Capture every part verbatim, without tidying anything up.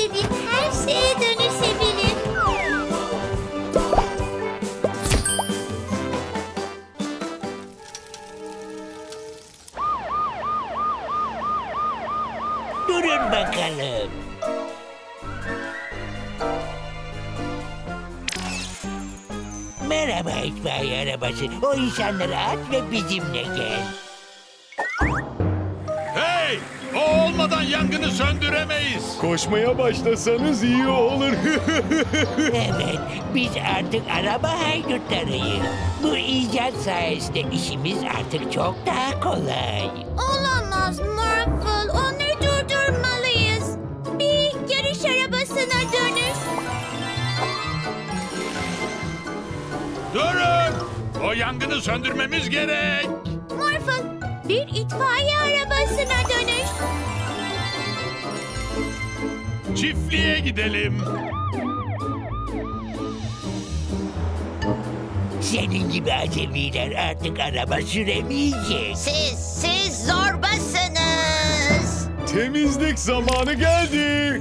istediğim her şeye dönüşebilir. Durun bakalım. Merhaba itfaiye arabası. O insanları at ve bizimle gel. Hey! O olmadan yangını söndüremeyiz. Koşmaya başlasanız iyi olur. Evet, biz artık araba haydutlarıyız. Bu icat sayesinde işimiz artık çok daha kolay. Olamaz Morphle. Onları durdurmalıyız. Bir yarış arabasına dönüş. Durun! O yangını söndürmemiz gerek. Morphle, bir itfaiye arabasına dönüş. Çiftliğe gidelim. Senin gibi acemiler artık araba süremeyecek. Siz, siz zorbasınız. Temizlik zamanı geldi.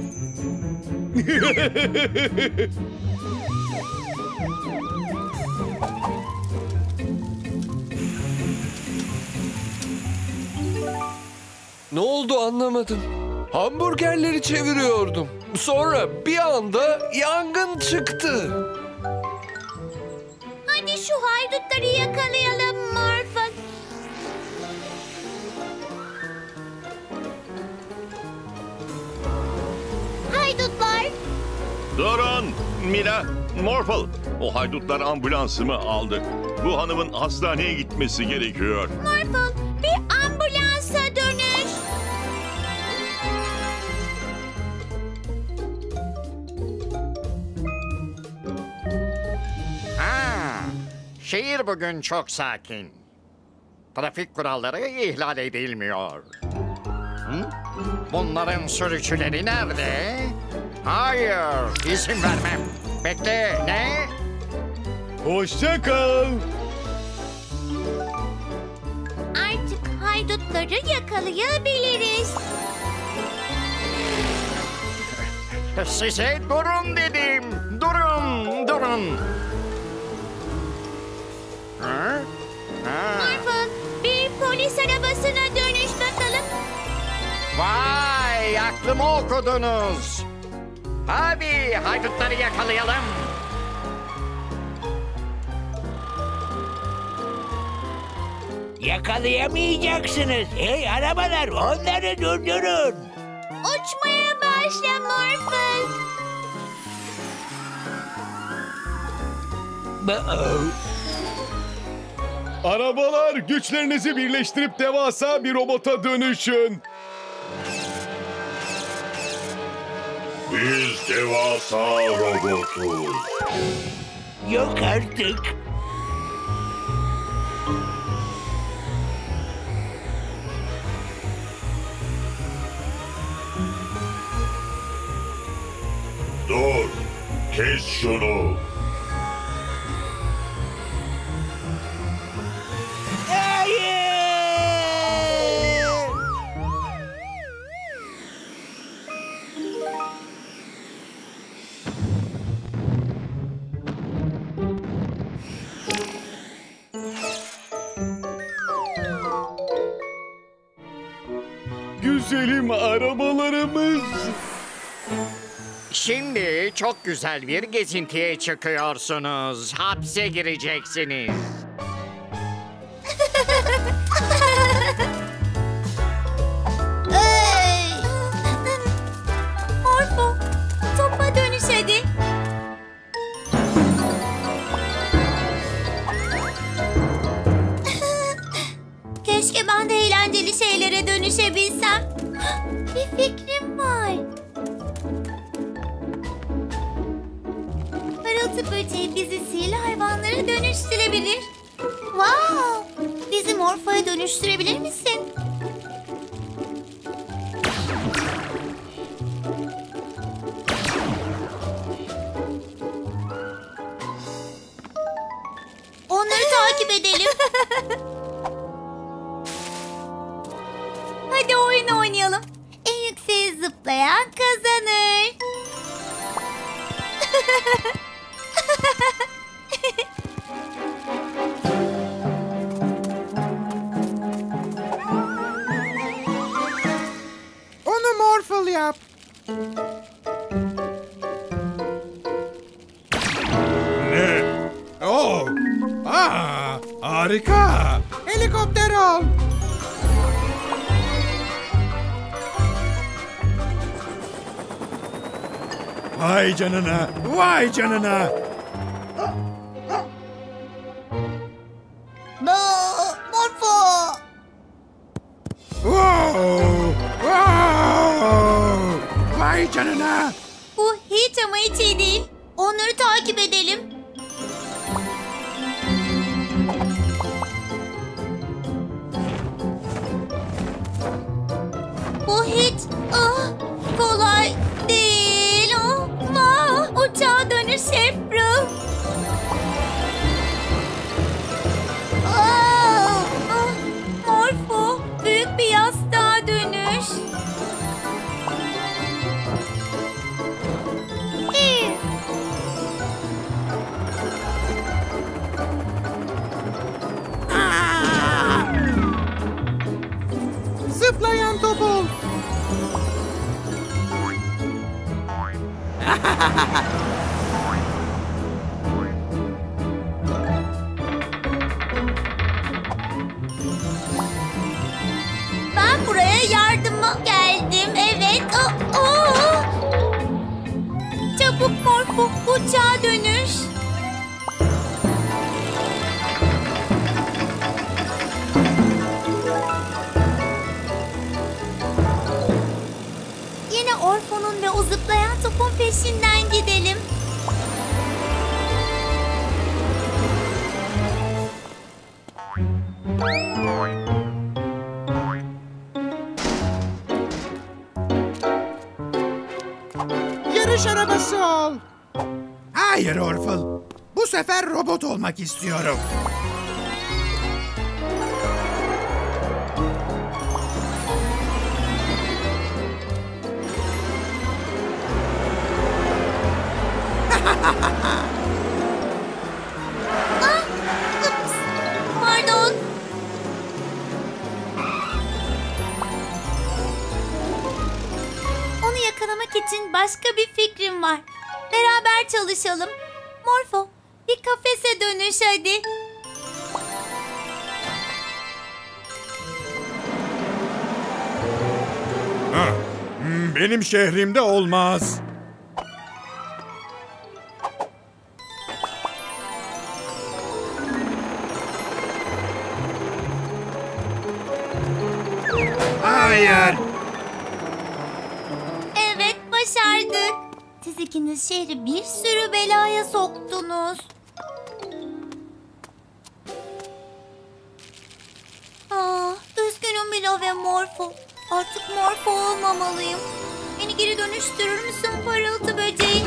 Ne oldu anlamadım. Hamburgerleri çeviriyordum. Sonra bir anda yangın çıktı. Hadi şu haydutları yakalayalım Morphle. Haydutlar. Durun! Mila, Morphle. O haydutlar ambulansımı aldı. Bu hanımın hastaneye gitmesi gerekiyor. Morphle, bir ambulansa dönüş. Ha, şehir bugün çok sakin. Trafik kuralları ihlal edilmiyor. Hı? Bunların sürücüleri nerede? Hayır, izin vermem. Bekle, ne? Hoşça kal. Artık haydutları yakalayabiliriz. Size durun dedim. Durun, durun. Ha? Ha. Morphle, bir polis arabasına dönüş bakalım. Vay, aklımı okudunuz. Hadi haydutları yakalayalım. Yakalayamayacaksınız. Hey arabalar, onları durdurun. Uçmaya başla Morphle. Uh-oh. Arabalar, güçlerinizi birleştirip devasa bir robota dönüşün. Biz devasa robotuz. Yok artık. Dur! Kes şunu! Hayır! Güzelim arabalarımız. Şimdi çok güzel bir gezintiye çıkıyorsunuz. Hapse gireceksiniz. Hey! Morphle, topa dönüş hadi. Keşke ben de eğlenceli şeylere dönüşebilsem. Bir fikrim var. Parıltı böceği bizi sihirli hayvanlara dönüştürebilir. Wow! Bizi Morpho'ya dönüştürebilir misin? Onları takip edelim. Hadi oyun oynayalım. En yükseğe zıplayan kazanır. Onu Morphle yap. Ne? Oh! Aa, harika! Helikopter ol. Vay canına! Vay canına! Bı, Morfo. Wow! Wow! Vay canına! Bu hiç ama hiç iyi değil. Onları takip edelim. Bu hiç ah, kolay değil. Ah, uçağa dönüş April. Ah, ah, Morpho, büyük bir yastığa dönüş. İyi. Zıplayan top ol. Ben buraya yardıma geldim. Evet. Aa, aa. Çabuk Morpho, uçağa dönüş. Yine Orpho'nun ve o zıplayan topun peşinden gidelim. Yarış arabası ol. Hayır Orphle. Bu sefer robot olmak istiyorum. Ah, ups, pardon. Onu yakalamak için başka bir fikrim var. Beraber çalışalım. Morpho, bir kafese dönüş hadi. Benim şehrimde olmaz. Hayır. Evet, başardık. Siz ikiniz şehri bir sürü belaya soktunuz. Ah, üzgünüm Milo ve Morpho. Artık Morpho olmamalıyım. Beni geri dönüştürür müsün parıltı böceği?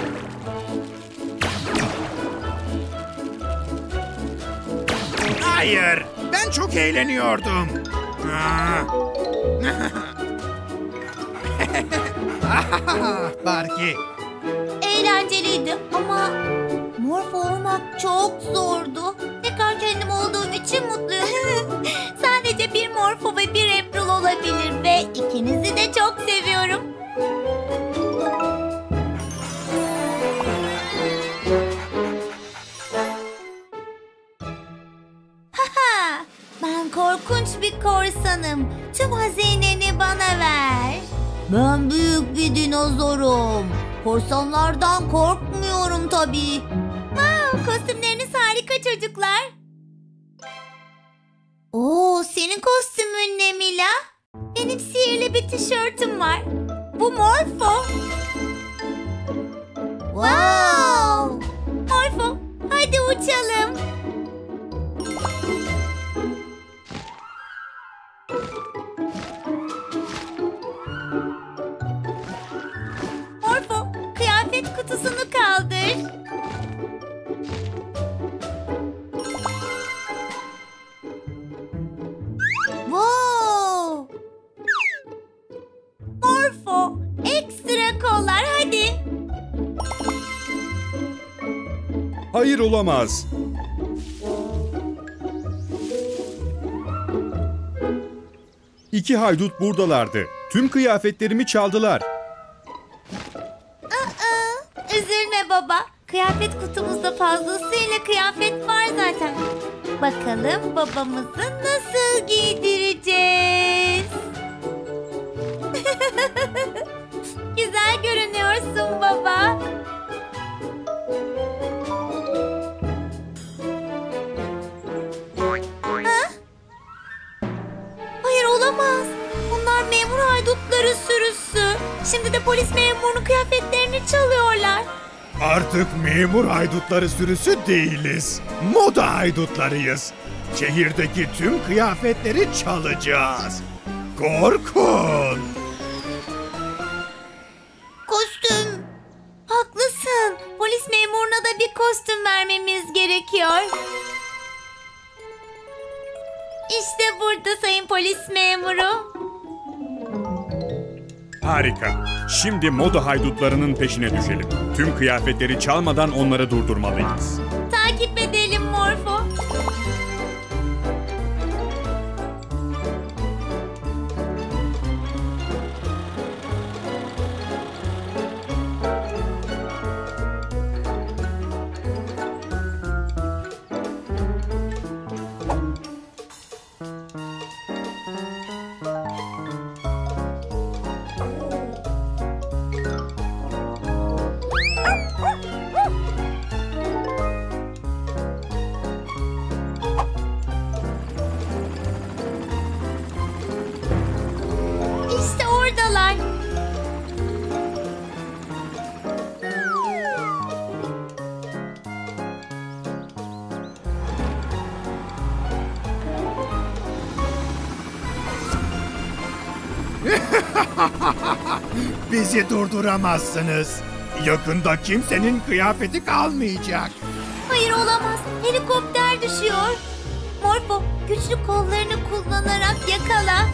Hayır. Ben çok eğleniyordum. Barki. Eğlenceliydi ama Morpho olmak çok zordu. Tekrar kendim olduğum için mutluyum. Sadece bir Morpho ve bir April olabilir ve ikinizi de çok seviyorum. Haha, ben korkunç bir korsanım. Tüm hazineni bana ver. Ben büyük bir dinozorum. Korsanlardan korkmuyorum tabii. Wow, kostümleriniz harika çocuklar. Oo, senin kostümün ne Mila? Benim sihirli bir tişörtüm var. Bu Morpho. Wow! Morpho, hadi uçalım. Morpho, kıyafet kutusunu kaldır. Wow! Morpho, ekstra kollar hadi. Hayır, olamaz. İki haydut buradalardı. Tüm kıyafetlerimi çaldılar. Aa, üzülme baba. Kıyafet kutumuzda fazlasıyla kıyafet var zaten. Bakalım babamızı nasıl giydireceğiz? Güzel görünüyorsun baba. Ha? Hayır, olamaz. Bunlar memur haydutları sürüsü. Şimdi de polis memurunun kıyafetlerini çalıyorlar. Artık memur haydutları sürüsü değiliz. Moda haydutlarıyız. Şehirdeki tüm kıyafetleri çalacağız. Korkun. Kostüm. Haklısın. Polis memuruna da bir kostüm vermemiz gerekiyor. İşte burada sayın polis memuru. Harika. Şimdi moda haydutlarının peşine düşelim. Tüm kıyafetleri çalmadan onları durdurmalıyız. Takip edelim Morfo. İşte oradalar. Bizi durduramazsınız. Yakında kimsenin kıyafeti kalmayacak. Hayır, olamaz. Helikopter düşüyor. Morfo, güçlü kollarını kullanarak yakala.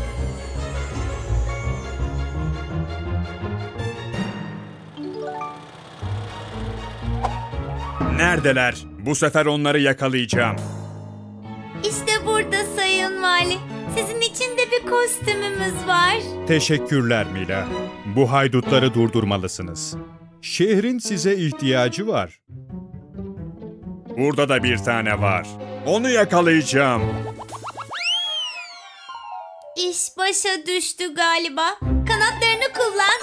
Neredeler? Bu sefer onları yakalayacağım. İşte burada sayın vali. Sizin için de bir kostümümüz var. Teşekkürler Mila. Bu haydutları durdurmalısınız. Şehrin size ihtiyacı var. Burada da bir tane var. Onu yakalayacağım. İş başa düştü galiba. Kanatlarını kullan.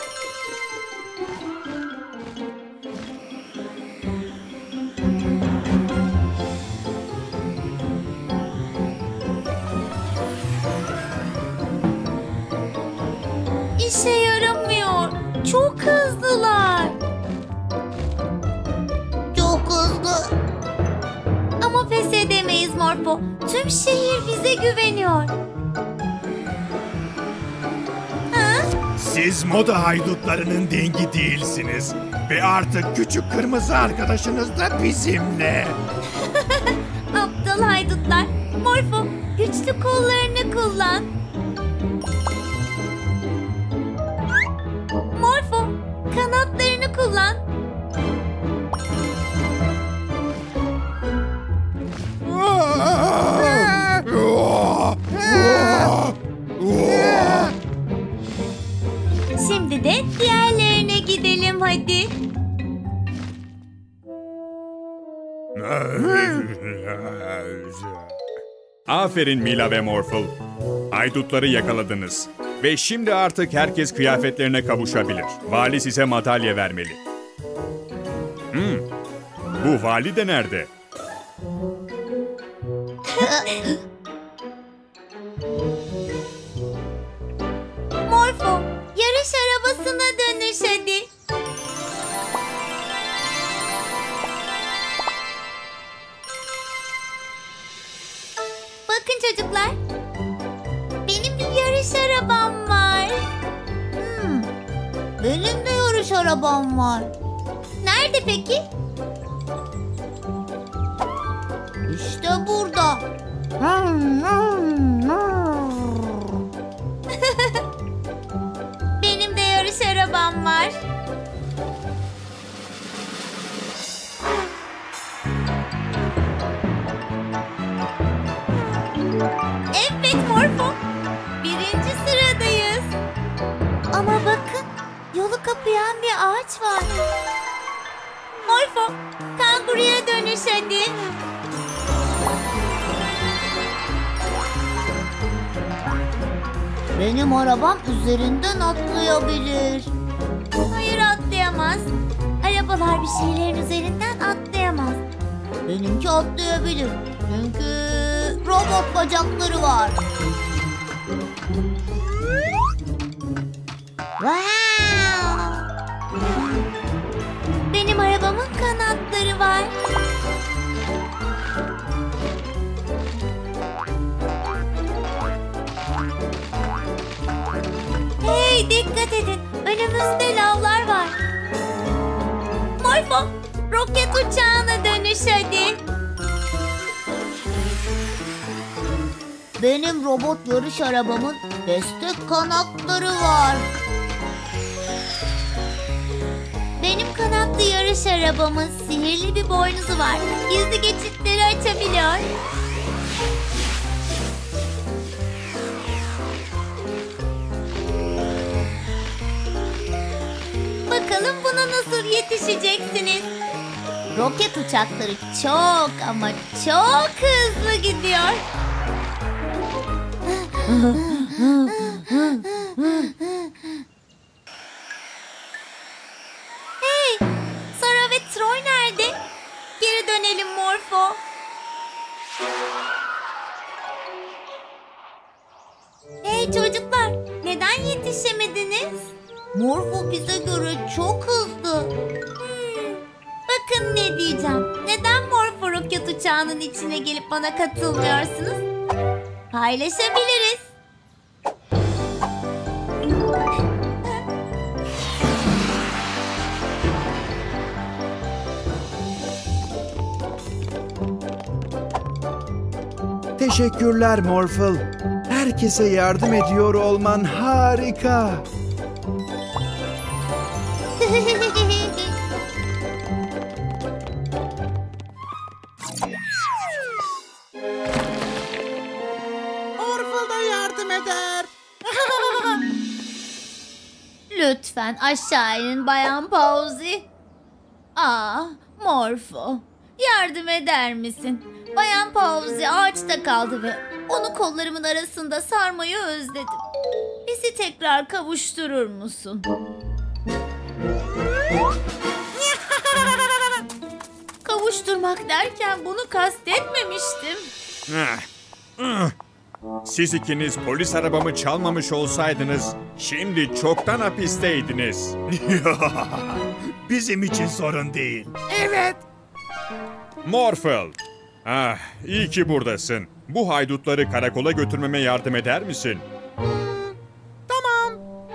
İşe yaramıyor. Çok hızlılar. Çok hızlı. Ama pes edemeyiz Morfo. Tüm şehir bize güveniyor. Ha? Siz moda haydutlarının dengi değilsiniz. Ve artık küçük kırmızı arkadaşınız da bizimle. Aptal haydutlar. Morfo, güçlü kollarını kullan. Morfo, kanatlarını kullan. Şimdi de diğerlerine gidelim hadi. Aferin Mila ve Morphle. Haydutları yakaladınız. Ve şimdi artık herkes kıyafetlerine kavuşabilir. Vali size madalya vermeli. Hmm. Bu vali de nerede? Morfo, yarış arabasına dönüş hadi. Bakın çocuklar. Benim bir yarış arabam var. Hmm, benim de yarış arabam var. Nerede peki? İşte burada. Benim de yarış arabam var. Evet Morfo. Birinci sıradayız. Ama bakın, yolu kapayan bir ağaç var. Morfo, kanguruya dönüş hadi. Benim arabam üzerinden atlayabilir. Hayır, atlayamaz. Arabalar bir şeylerin üzerinden atlayamaz. Benimki atlayabilir. Çünkü robot bacakları var. Wow! Benim arabamın kanatları var. Hey, dikkat edin. Önümüzde lavlar var. Morfo, roket uçağına dönüş hadi. Benim robot yarış arabamın destek kanatları var. Benim kanatlı yarış arabamın sihirli bir boynuzu var. Gizli geçitleri açabiliyor. Bakalım buna nasıl yetişeceksiniz? Roket uçakları çok ama çok hızlı gidiyor. Hey, Sara ve Troy nerede? Geri dönelim Morfo. Hey çocuklar, neden yetişemediniz? Morfo bize göre çok hızlı. Hmm, bakın ne diyeceğim. Neden Morfo roket uçağının içine gelip bana katılmıyorsunuz? Paylaşabiliriz. Teşekkürler Morphle. Herkese yardım ediyor olman harika. Morphle da yardım eder. Lütfen aşağı inin Bayan Pauzi. Aa, Morfo, yardım eder misin? Bayan Pauzi ağaçta kaldı ve onu kollarımın arasında sarmayı özledim. Bizi tekrar kavuşturur musun? Kavuşturmak derken bunu kastetmemiştim. Siz ikiniz polis arabamı çalmamış olsaydınız şimdi çoktan hapisteydiniz. Bizim için sorun değil. Evet. Morphle. Ah, iyi ki buradasın. Bu haydutları karakola götürmeme yardım eder misin? Tamam.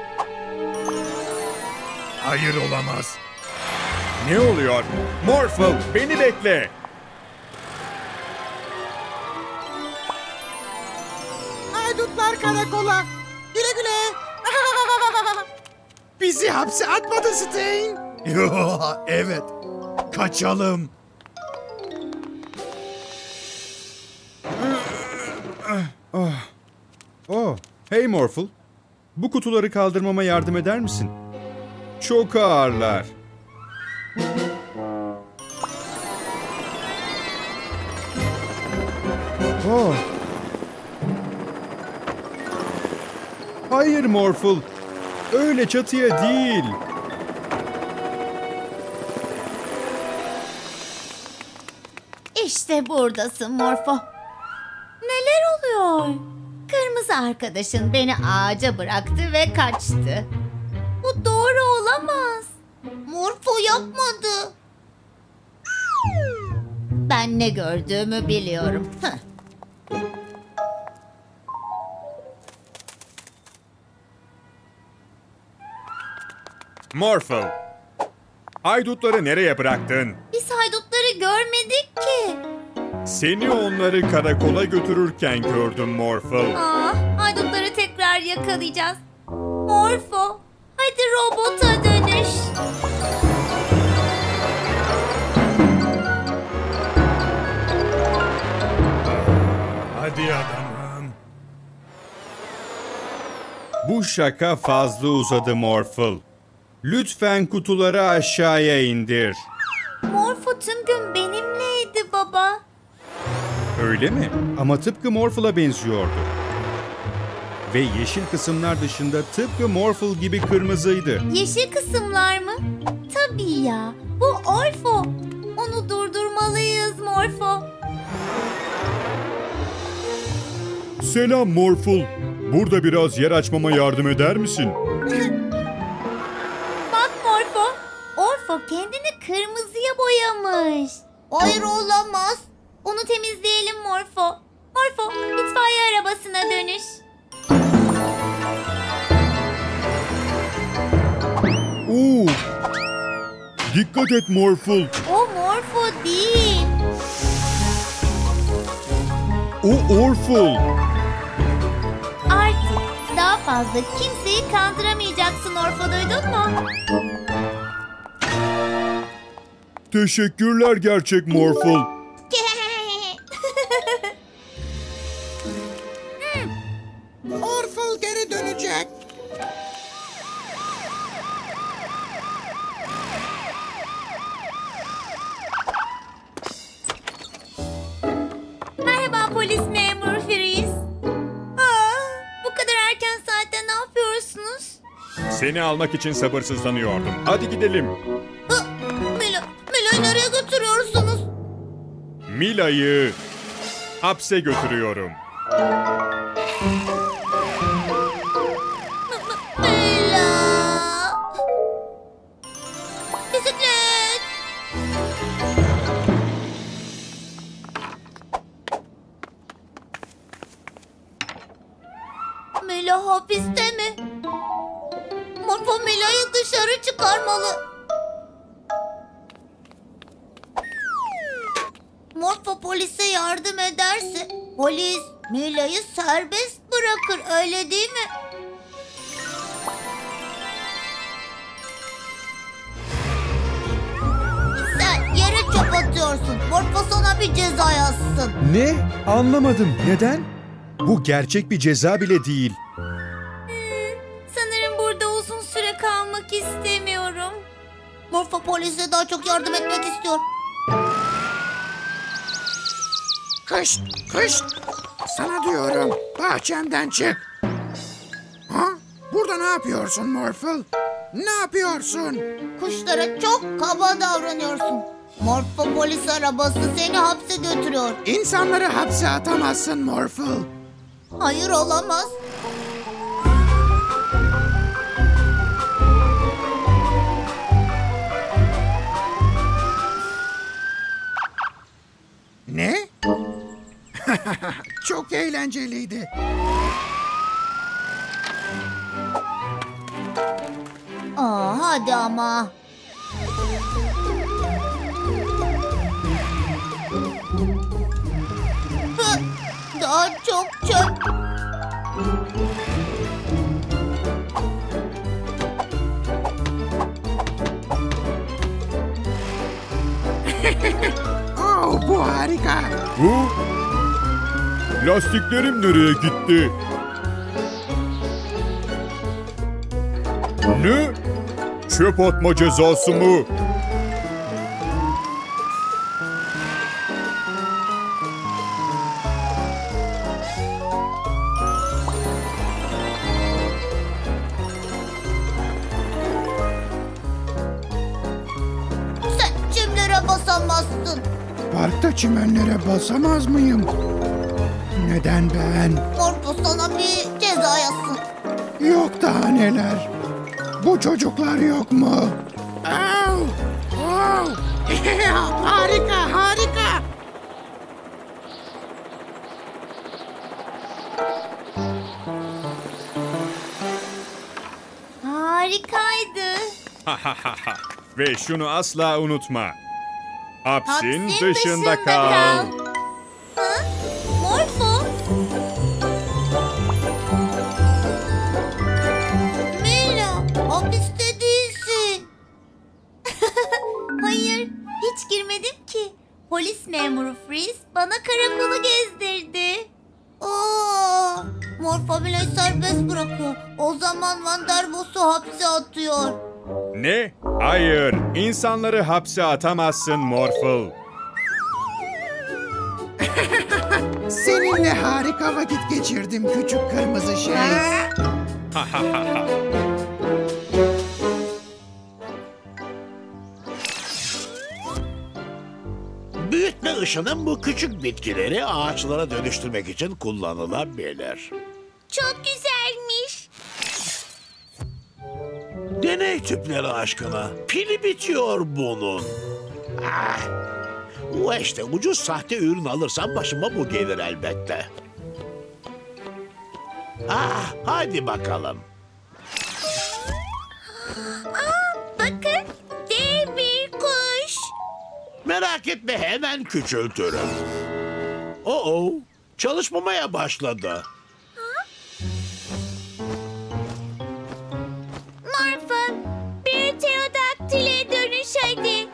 Hayır olamaz. Ne oluyor? Morphle, beni bekle. Haydutlar karakola. Güle güle. Bizi hapse atmadı Stain. Evet. Kaçalım. Oh, hey Morphle. Bu kutuları kaldırmama yardım eder misin? Çok ağırlar. Oh. Hayır Morphle. Öyle çatıya değil. İşte buradasın Morfo. Neler oluyor? Kırmızı arkadaşın beni ağaca bıraktı ve kaçtı. Bu doğru olamaz. Morfo yapmadı. Ben ne gördüğümü biliyorum. Heh. Morphle. Haydutları nereye bıraktın? Biz haydutları görmedik ki. Seni onları karakola götürürken gördüm Morphle. Aa, haydutları tekrar yakalayacağız. Morfo, hadi robota dönüş. Hadi adamım. Bu şaka fazla uzadı Morphle. Lütfen kutuları aşağıya indir. Morpho tüm gün benimleydi baba. Öyle mi? Ama tıpkı Morphle'a benziyordu. Ve yeşil kısımlar dışında tıpkı Morphle gibi kırmızıydı. Yeşil kısımlar mı? Tabii ya. Bu Orpho. Onu durdurmalıyız Morpho. Selam Morphle. Burada biraz yer açmama yardım eder misin? Bak Morpho. Orpho kendini kırmızıya boyamış. Hayır olamaz. Onu temizleyelim Morpho. Morpho itfaiye arabasına dönüş. Oo! Dikkat et Morphle. O Morpho değil. O Orphle. Artık daha fazla kimseyi kandıramayacaksın Orpho, duydun mu? Teşekkürler gerçek Morphle. Orphle geri dönecek. Merhaba polis memuru Freeze. Aa, bu kadar erken saatte ne yapıyorsunuz? Seni almak için sabırsızlanıyordum. Hadi gidelim. Aa, Mila, Mila'yı nereye götürüyorsunuz? Mila'yı hapse götürüyorum. Mila. Bisiklet. Mila hapiste mi? Morpho Mila'yı dışarı çıkarmalı. Morpho polise yardım ederse polis Mila'yı serbest bırakır, öyle değil mi? Sen yere çöp atıyorsun. Morpho sana bir ceza yazsın. Ne? Anlamadım. Neden? Bu gerçek bir ceza bile değil. Sanırım burada uzun süre kalmak istemiyorum. Morpho polise daha çok yardım etmek istiyor. Kış, kış. Sana diyorum, bahçemden çık. Ha? Burada ne yapıyorsun Morphle? Ne yapıyorsun? Kuşlara çok kaba davranıyorsun. Morpho polis arabası seni hapse götürüyor. İnsanları hapse atamazsın Morphle. Hayır, olamaz. Ne? Çok eğlenceliydi. Aa, hadi ama. Hı, daha çok çöp. Oh, bu harika. Bu? Lastiklerim nereye gitti? Ne? Çöp atma cezası mı? Sen çimlere basamazsın. Parkta çimenlere basamaz mıyım? Neden ben? Morpho sana bir ceza yazsın. Yok daha neler. Bu çocuklar yok mu? Au! Au! Harika, harika. Harikaydı. Ve şunu asla unutma. Hapsin, Hapsin dışında, dışında kal. kal. Ha? Morpho? Mila, hapiste değilsin. Hayır, hiç girmedim ki. Polis memuru Freeze bana karakolu gezdirdi. Oo, Morphle bile serbest bırakıyor. O zaman Van der Boss'u hapse atıyor. Ne? Hayır, insanları hapse atamazsın Morphle. Seninle harika vakit geçirdim küçük kırmızı şey. Büyütme ışının bu küçük bitkileri ağaçlara dönüştürmek için kullanılabilir. Çok güzelmiş. Deney tüpleri aşkına. Pili bitiyor bunun. Ah, bu işte ucuz sahte ürün alırsam başıma bu gelir elbette. Ah, hadi bakalım. Aa, bakın dev bir kuş. Merak etme, hemen küçültürüm. Oo, çalışmamaya başladı. Morphle bir pterodaktile dönüş hadi.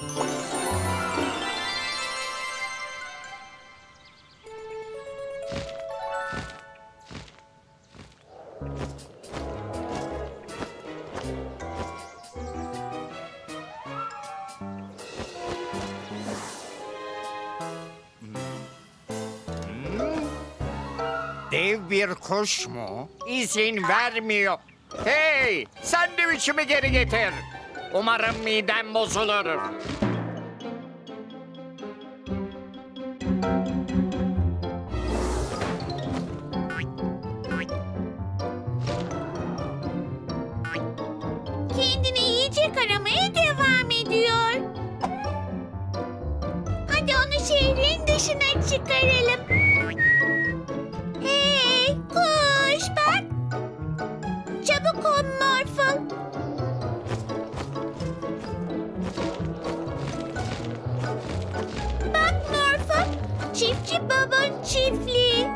Dev bir kuş mu? İzin vermiyor. Hey, sandviçimi geri getir. Umarım midem bozulur. Kendini yiyecek aramaya devam ediyor. Hadi onu şehrin dışına çıkaralım. Hey kuş bak. Çabuk ol Morphle. Bak Morphle. Çiftçi babanın çiftliği.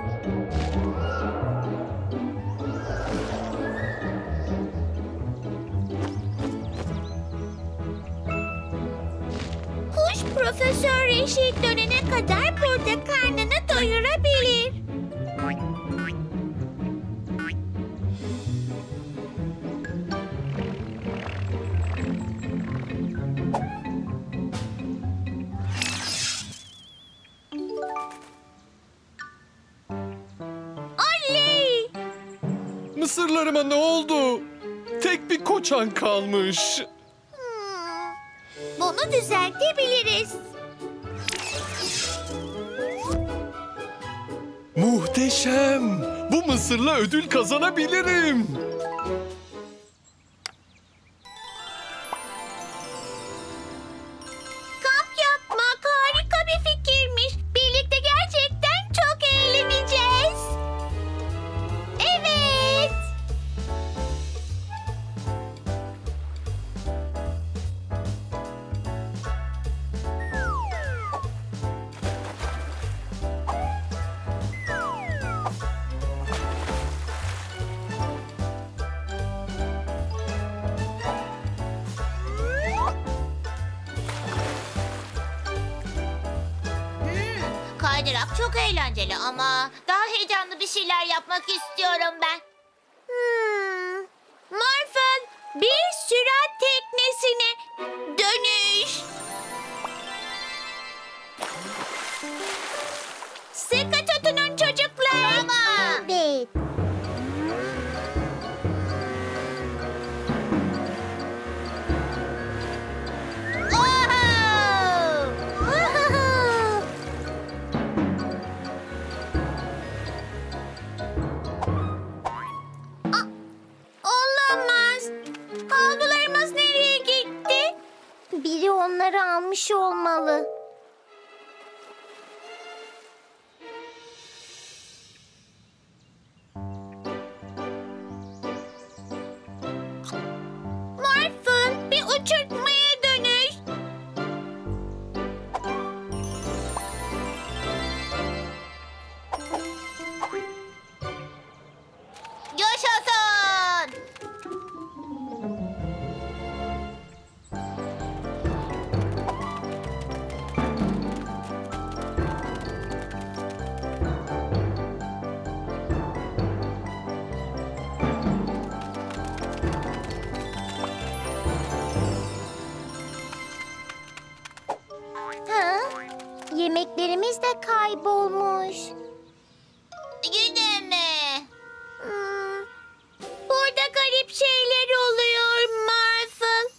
Kuş Profesör Reşit dönene kadar burada karnını doyurabilir. Oley! Mısırlarıma ne oldu? Tek bir koçan kalmış. Hmm, bunu düzeltebiliriz. Muhteşem. Bu mısırla ödül kazanabilirim. Kamp yapmak harika bir fikirmiş. Birlikte gerçekten çok eğleneceğiz. Evet. Kaydırak çok eğlenceli ama daha heyecanlı bir şeyler yapmak istiyorum ben. Hmm. Morphle, bir sürat teknesine dönüş. Sıkı tutunun çocuklar. Tamam. Evet. Olamaz. Havlularımız nereye gitti? Biri onları almış olmalı. Morphle, bir uçurtmaya dönüş. Yaşasın! Deniz de kaybolmuş. Yine mi? Hmm, burada garip şeyler oluyor Marvel.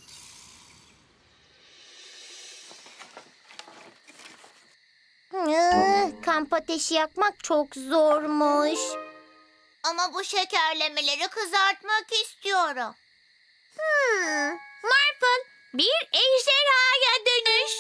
Iı, kamp ateşi yakmak çok zormuş. Ama bu şekerlemeleri kızartmak istiyorum. Hmm, Marvel, bir ejderhaya dönüş.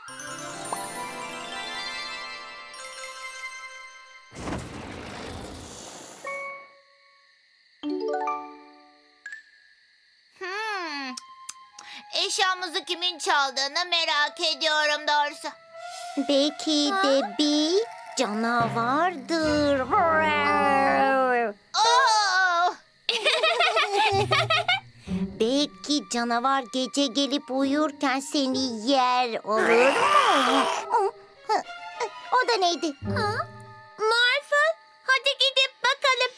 Hmm. Eşyamızı kimin çaldığını merak ediyorum doğrusu. Belki de bir canavardır. Oh! Belki canavar gece gelip uyurken seni yer, olur mu? O da neydi? Marvel, hadi gidip bakalım.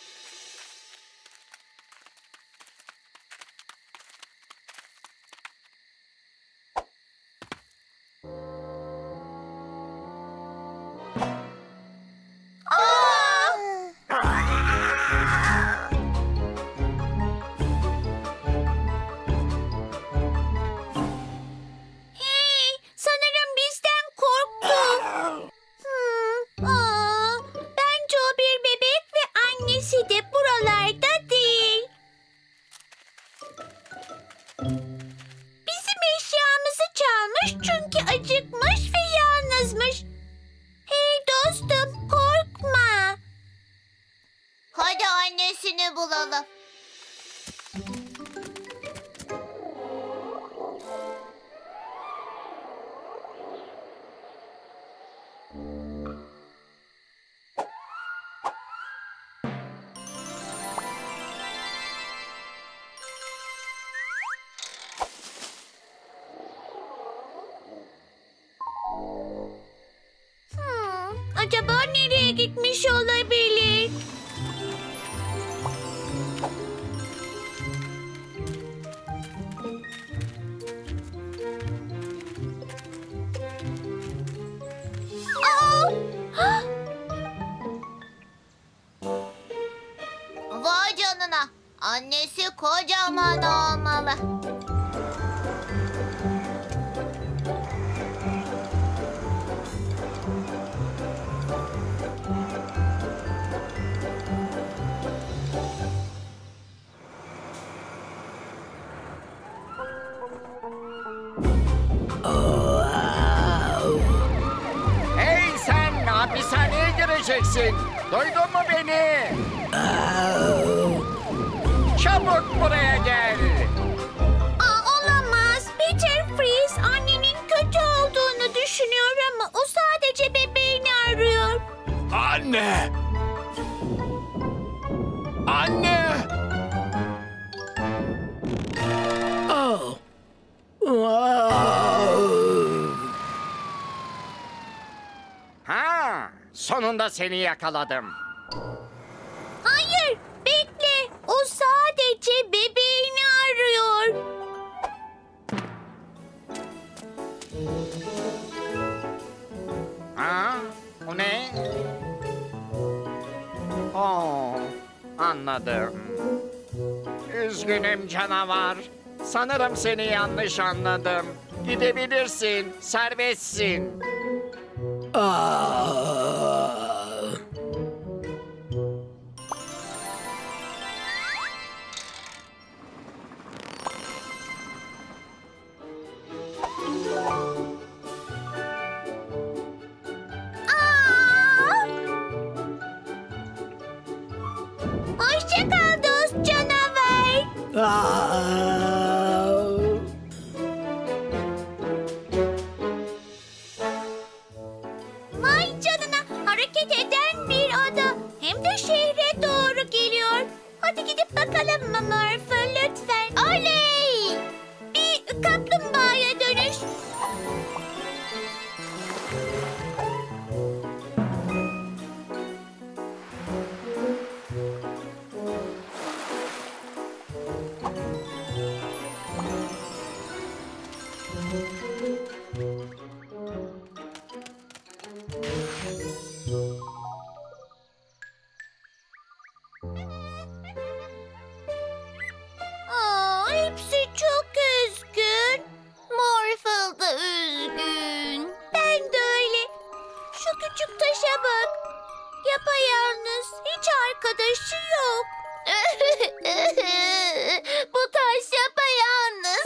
Hey, sanırım bizden korktu. Hmm, aa, bence o bir bebek ve annesi de buralarda değil. Bizim eşyamızı çalmış çünkü acıkmış ve yalnızmış. Hey dostum, korkma. Hadi annesini bulalım. Hmm, acaba nereye gitmiş olabilir? Aa! Hah! Vay canına. Annesi kocaman olmalı. Hey sen, hapishaneye gireceksin. Duydun mu beni? Çabuk buraya gel. Aa, olamaz. Peter Freeze annenin kötü olduğunu düşünüyor ama o sadece bebeğini arıyor. Anne! Anne! Oh. Oh. Ha, sonunda seni yakaladım. Hayır, bekle. O sadece bebeğini arıyor. Ha, bu ne? Oh, anladım. Üzgünüm canavar. Sanırım seni yanlış anladım. Gidebilirsin, serbestsin. Ah. Aa! Hoşça kal dost canavar. Ah. Vay canına, hareket eden bir ada. Hem de şehre doğru geliyor. Hadi gidip bakalım mı Murphy lütfen. Oley! Bir kaplumbağaya dönüş. taşa bak. Yapayalnız, hiç arkadaşı yok. Bu taş yapayalnız.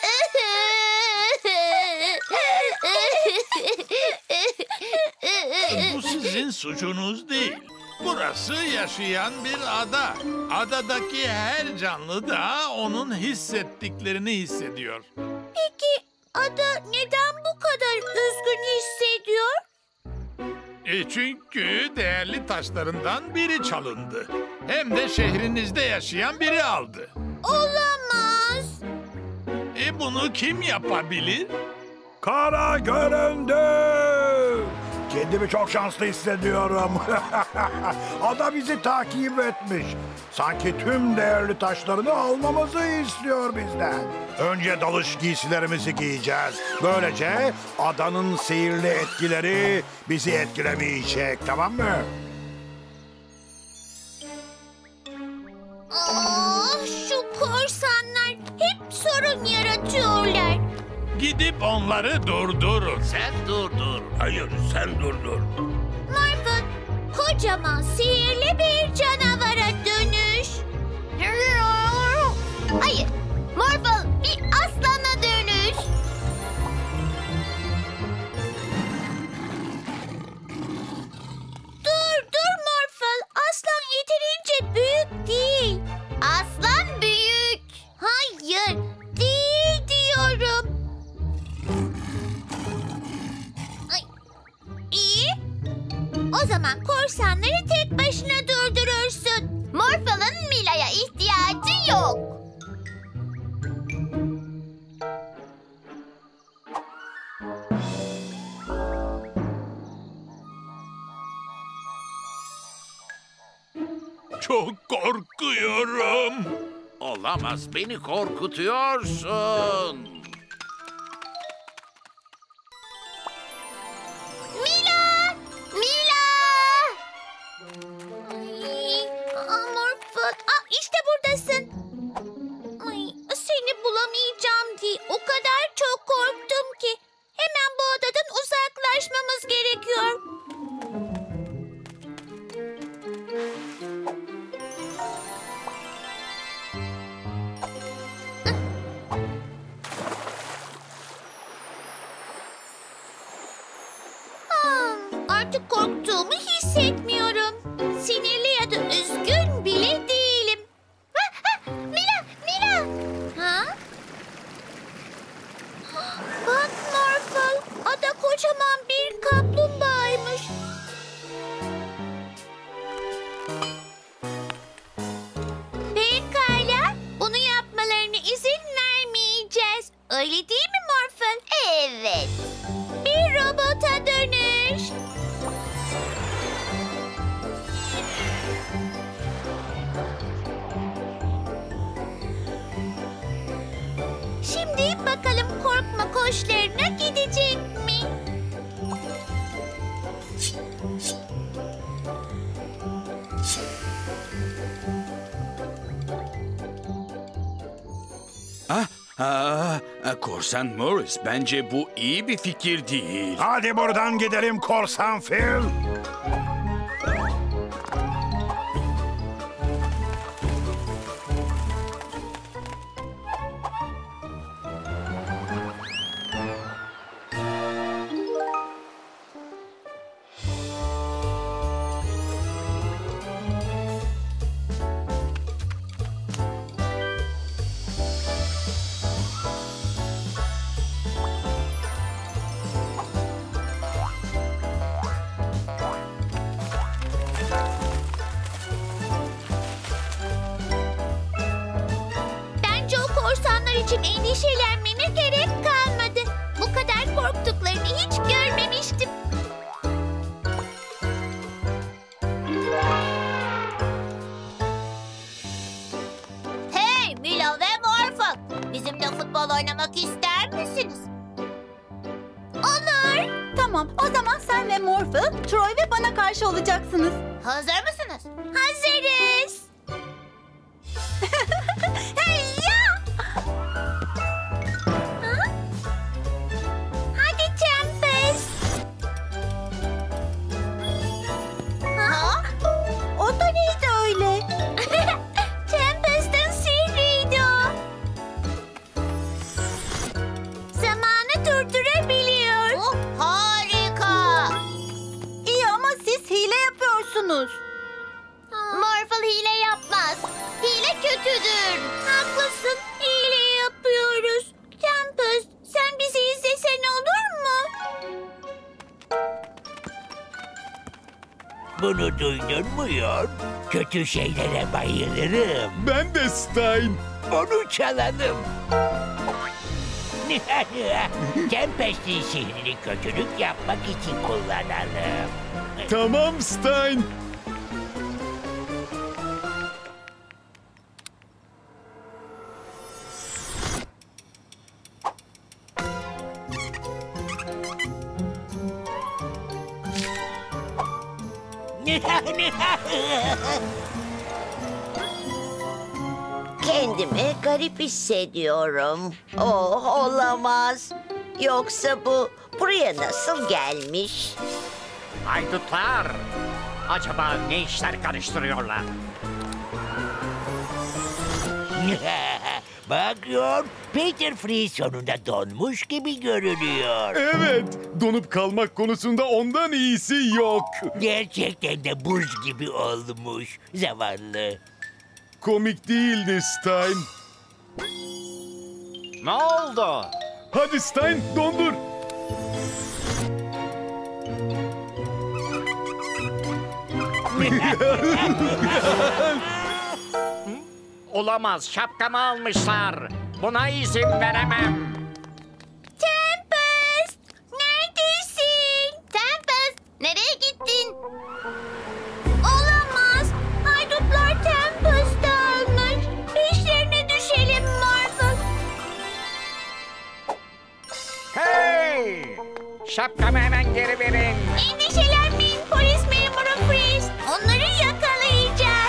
Bu sizin suçunuz değil. Burası yaşayan bir ada. Adadaki her canlı da onun hissettiklerini hissediyor. Peki ada neden bu kadar üzgün hissediyor? E çünkü değerli taşlarından biri çalındı. Hem de şehrinizde yaşayan biri aldı. Olamaz. E bunu kim yapabilir? Kara göründü. Kendimi çok şanslı hissediyorum. Ada bizi takip etmiş. Sanki tüm değerli taşlarını almamızı istiyor bizden. Önce dalış giysilerimizi giyeceğiz. Böylece adanın sihirli etkileri bizi etkilemeyecek, tamam mı? Ah, şu korsanlar hep sorun yaratıyorlar. Gidip onları durdurun. Sen durdur. Hayır, sen durdur. Morphle, kocaman sihirli bir canavara dönüş. Hayır, Morphle bir aslana dönüş. Dur, dur Morphle. Aslan yeterince büyük değil. Aslan büyük. Hayır, değil diyorum. Ay, İyi. O zaman korsanları tek başına durdurursun. Morphle'ın Mila'ya ihtiyacı yok. Çok korkuyorum. Olamaz, beni korkutuyorsun. Mila! Mila! Ay, aa, Morphle. Aa, işte buradasın. Ay, seni bulamayacağım diye o kadar çok korktum ki. Hemen bu adadan uzaklaşmamız gerekiyor. Ah, artık korktuğumu hissetmiyorum. Sinirli ya da üzgün bile değilim. Ha, ha, Mila, Mila. Ha? Bak Morphle, ada kocaman bir kaplumbağaymış. Pekala, bunu yapmalarına izin vermeyeceğiz. Öyle değil mi Morphle? Evet. Bir robota dönüş. Şimdi bakalım korkma koşlarına gidecek mi? Ah, ah, Korsan Morris, bence bu iyi bir fikir değil. Hadi buradan gidelim korsan Phil. Bence o korsanlar için endişelenmene gerek kalmadı. Bu kadar korktuklarını hiç görmemiştim. Hey Mila ve Morphle, bizimle futbol oynamak ister misiniz? Olur. Tamam, o zaman sen ve Morphle, Troy ve bana karşı olacaksınız. Hazır mısınız? Hazırız. Hey ya! Ha? Hadi Tempest. Bunu duydun mu Yor? Kötü şeylere bayılırım. Ben de Stein. Onu çalalım. Tempest'in sihrini kötülük yapmak için kullanalım. Tamam Stein. Kendimi garip hissediyorum. Oh, olamaz. Yoksa bu buraya nasıl gelmiş? Haydutlar! Acaba ne işler karıştırıyorlar? Bak Yor, Peter Freeze sonunda donmuş gibi görünüyor. Evet, donup kalmak konusunda ondan iyisi yok. Gerçekten de buz gibi olmuş. Zavallı. Komik değildi Stein. Ne oldu? Hadi Stein, dondur. Olamaz, şapkamı almışlar. Buna izin veremem. Tempest! Neredesin? Tempest! Nereye gittin? Olamaz. Haydutlar Tempest'ı almış. Peşlerine düşelim Morphle. Hey! Şapkamı hemen geri verin. Endişelenmeyin polis memuru Freeze. Onları yakalayacağız.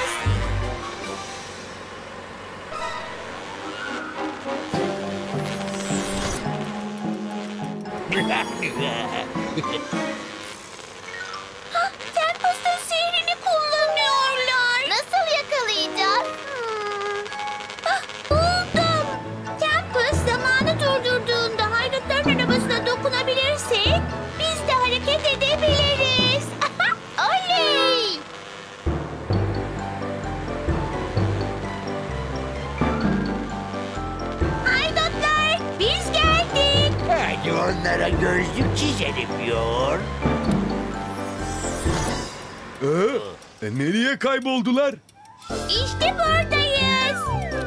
Tempest'ın sihrini kullanıyorlar. Nasıl yakalayacağız? Hmm. Ah, buldum. Tempest zamanı durdurduğunda haydutların arabasına dokunabilirsek biz de hareket edebiliriz. Oley! Haydutlar biz geldik. Hadi onlara gözlük çizelim Yor. Ee, e, nereye kayboldular? İşte buradayız.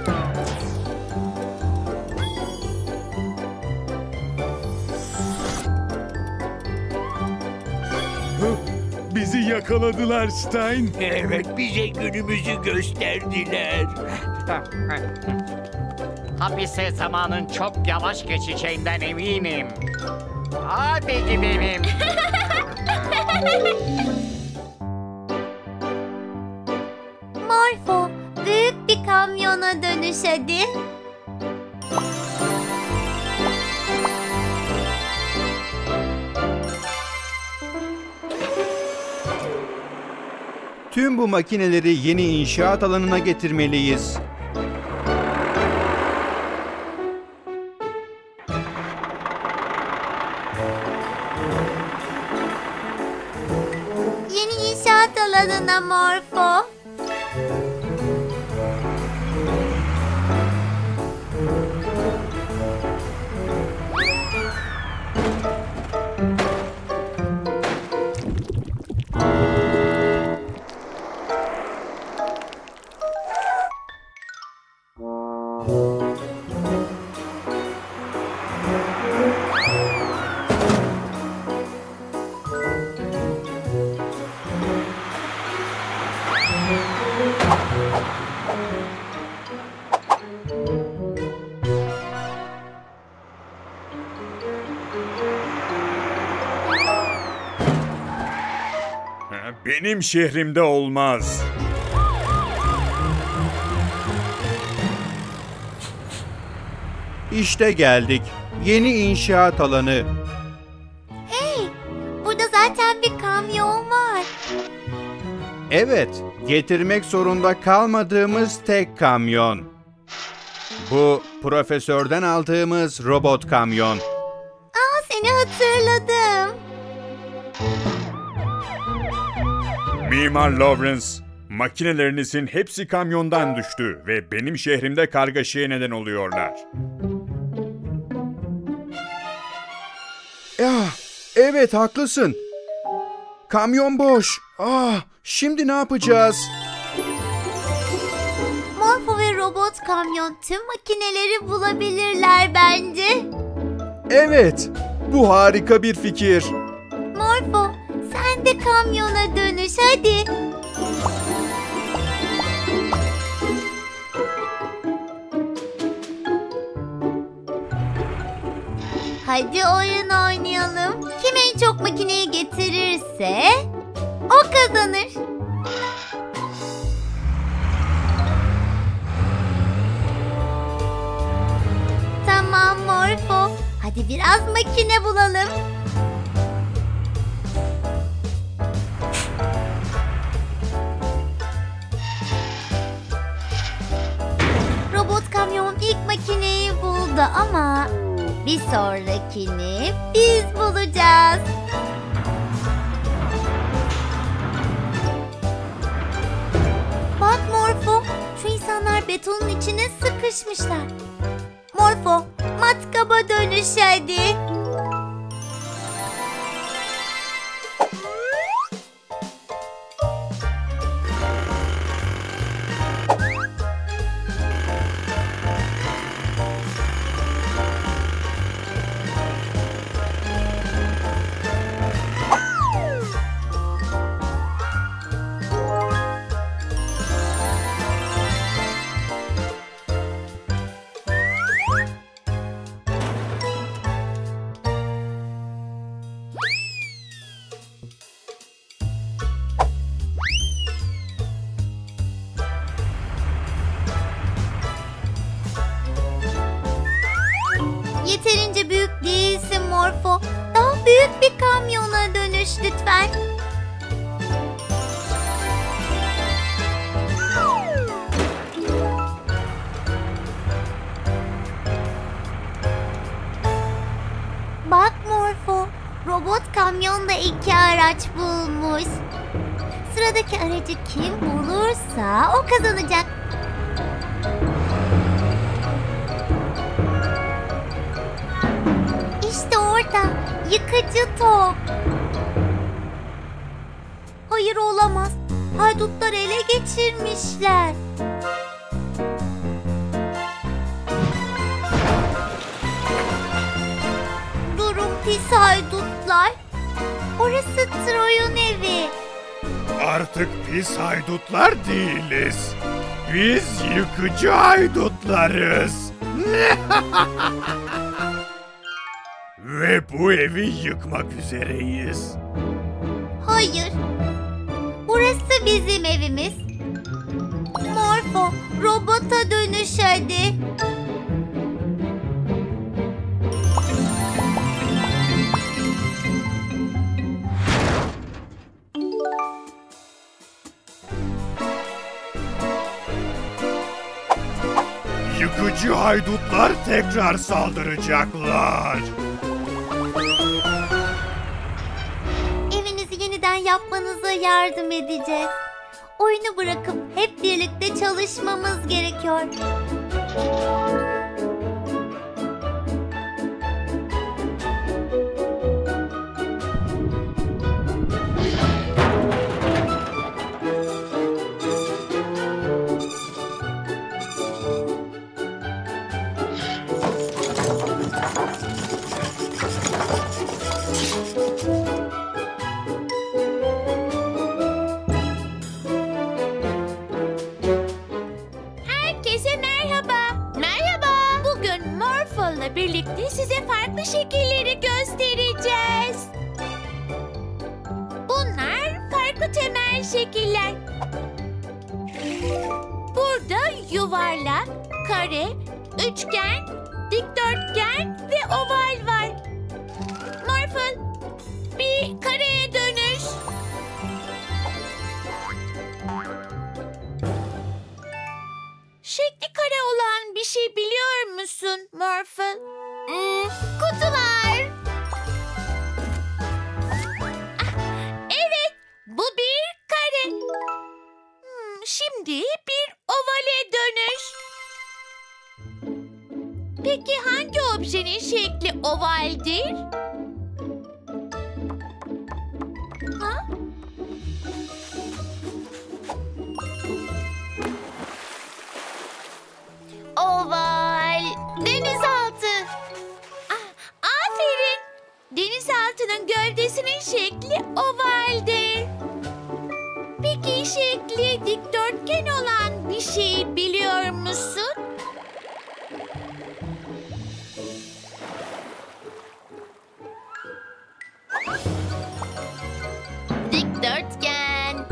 Hı, bizi yakaladılar Stein. Evet, bize günümüzü gösterdiler. Hapiste zamanın çok yavaş geçeceğinden eminim. Hadi gidelim. Morpho, büyük bir kamyona dönüş hadi. Tüm bu makineleri yeni inşaat alanına getirmeliyiz. Yeni inşaat alanına Morpho. Benim şehrimde olmaz. İşte geldik. Yeni inşaat alanı. Hey, burada zaten bir kamyon var. Evet, getirmek zorunda kalmadığımız tek kamyon. Bu profesörden aldığımız robot kamyon. Aa, seni hatırladım. Mimar Lawrence, makinelerinizin hepsi kamyondan düştü ve benim şehrimde kargaşaya neden oluyorlar. Ya, evet haklısın. Kamyon boş. Ah, şimdi ne yapacağız? Morpho ve robot kamyon tüm makineleri bulabilirler bence. Evet, bu harika bir fikir. Morpho, sen de kamyona dönüş hadi. Hadi oyun oynayalım. Kim en çok makineyi getirirse o kazanır. Tamam Morpho. Hadi biraz makine bulalım. Robot kamyon ilk makineyi buldu ama bir sonrakini biz bulacağız. Bak Morpho, şu insanlar betonun içine sıkışmışlar. Morpho, matkaba dönüş hadi. Yeterince büyük değilsin Morpho. Daha büyük bir kamyona dönüş lütfen. Bak Morpho, robot kamyon da iki araç bulmuş. Sıradaki aracı kim bulursa o kazanacak. İşte orada yıkıcı top. Hayır olamaz. Haydutlar ele geçirmişler. Durun pis haydutlar. Orası Troy'un evi. Artık pis haydutlar değiliz. Biz yıkıcı haydutlarız. Ve bu evi yıkmak üzereyiz. Hayır. Burası bizim evimiz. Morpho, robota dönüş hadi. Yıkıcı haydutlar tekrar saldıracaklar. Evinizi yeniden yapmanıza yardım edeceğiz. Oyunu bırakıp hep birlikte çalışmamız gerekiyor. Herkese merhaba. Merhaba. Bugün Morpho'la birlikte size farklı şekilleri göstereceğiz. Bunlar farklı temel şekiller. Burada yuvarlak, kare, üçgen, dikdörtgen ve oval var. Morpho, bir kareye dönüş. Şekli kare olan bir şey biliyor musun Morpho? Hmm, kutular. Ah, evet, bu bir kare. Hmm, şimdi bir ovale dönüş. Peki hangi objenin şekli ovaldir? Ha? ayıcığının gövdesinin şekli ovaldir. Peki şekli dikdörtgen olan bir şeyi biliyor musun? Dikdörtgen.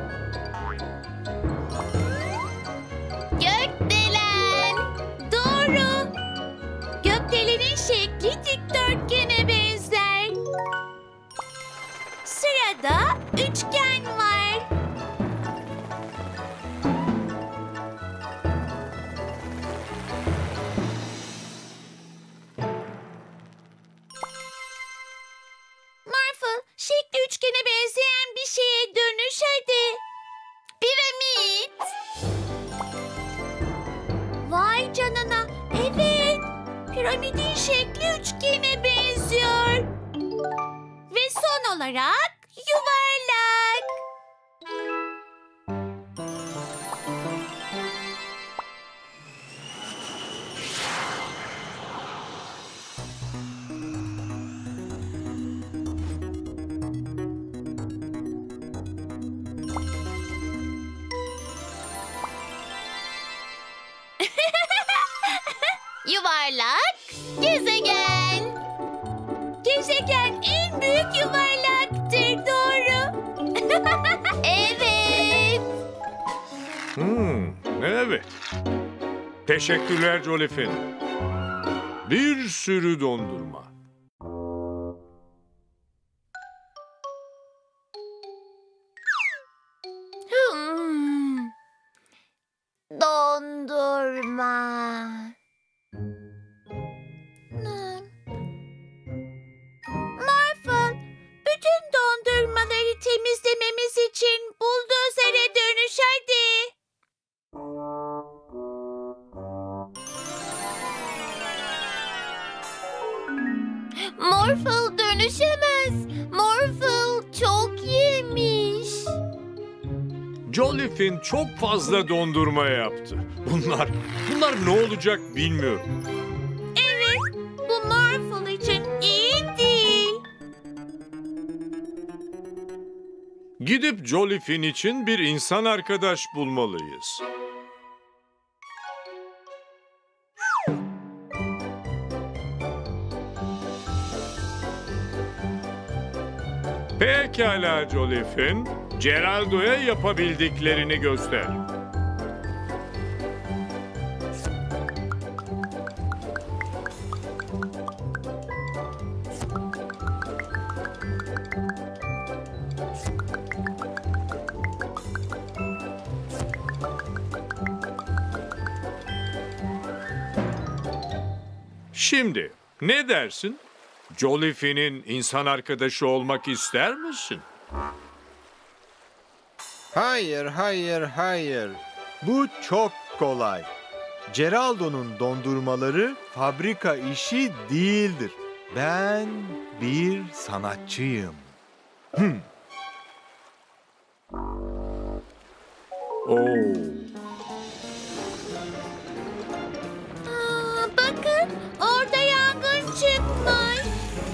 Gökdelen. Doğru. Gökdelenin şekli dikdörtgene benzer. Sırada üçgen var. Morphle, şekli üçgene benzeyen bir şeye dönüş hadi. Piramit. Vay canına. Evet. Piramidin şekli üçgene benziyor. Ve son olarak yuvarlak. Yuvarlak, gezegen. Gezegen en büyük yuvarlaktır, doğru. Evet. Hmm, evet. Teşekkürler Jolifin. Bir sürü dondurma. Hmm. Dondurma. Morphle, bütün dondurmaları temizlememiz için buldozere dönüş hadi. Morphle dönüşemez. Morphle çok yemiş. Jolifin çok fazla dondurma yaptı. Bunlar, bunlar ne olacak bilmiyorum. Evet, bu Morphle için iyi değil. Gidip Jolifin için bir insan arkadaş bulmalıyız. Pekala Jolifin, Geraldo'ya yapabildiklerini göster. Şimdi ne dersin? Jolifin'in insan arkadaşı olmak ister misin? Hayır, hayır, hayır. Bu çok kolay. Geraldo'nun dondurmaları fabrika işi değildir. Ben bir sanatçıyım. Hmm. Oo. Aa, bakın, orada yangın çıkmış.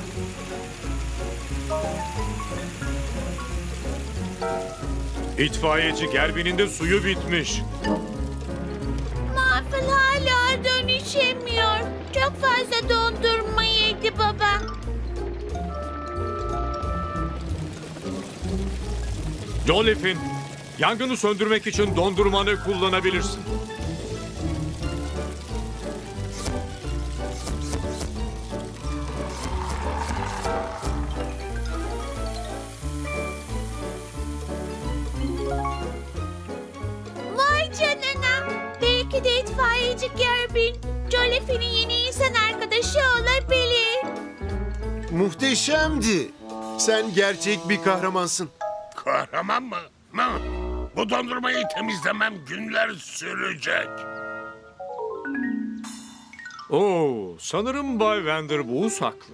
İtfaiyeci Gerbi'nin de suyu bitmiş. Morphle hala dönüşemiyor. Çok fazla dondurma yedi baba. Jolifin, yangını söndürmek için dondurmanı kullanabilirsin. Vay canına. Belki de itfaiyeci Gerbin, Jolifin'in yeni insan arkadaşı olabilir. Muhteşemdi. Sen gerçek bir kahramansın. Kahraman mı? Hı? Bu dondurmayı temizlemem günler sürecek. Oo, sanırım Bay Vanderboos haklı.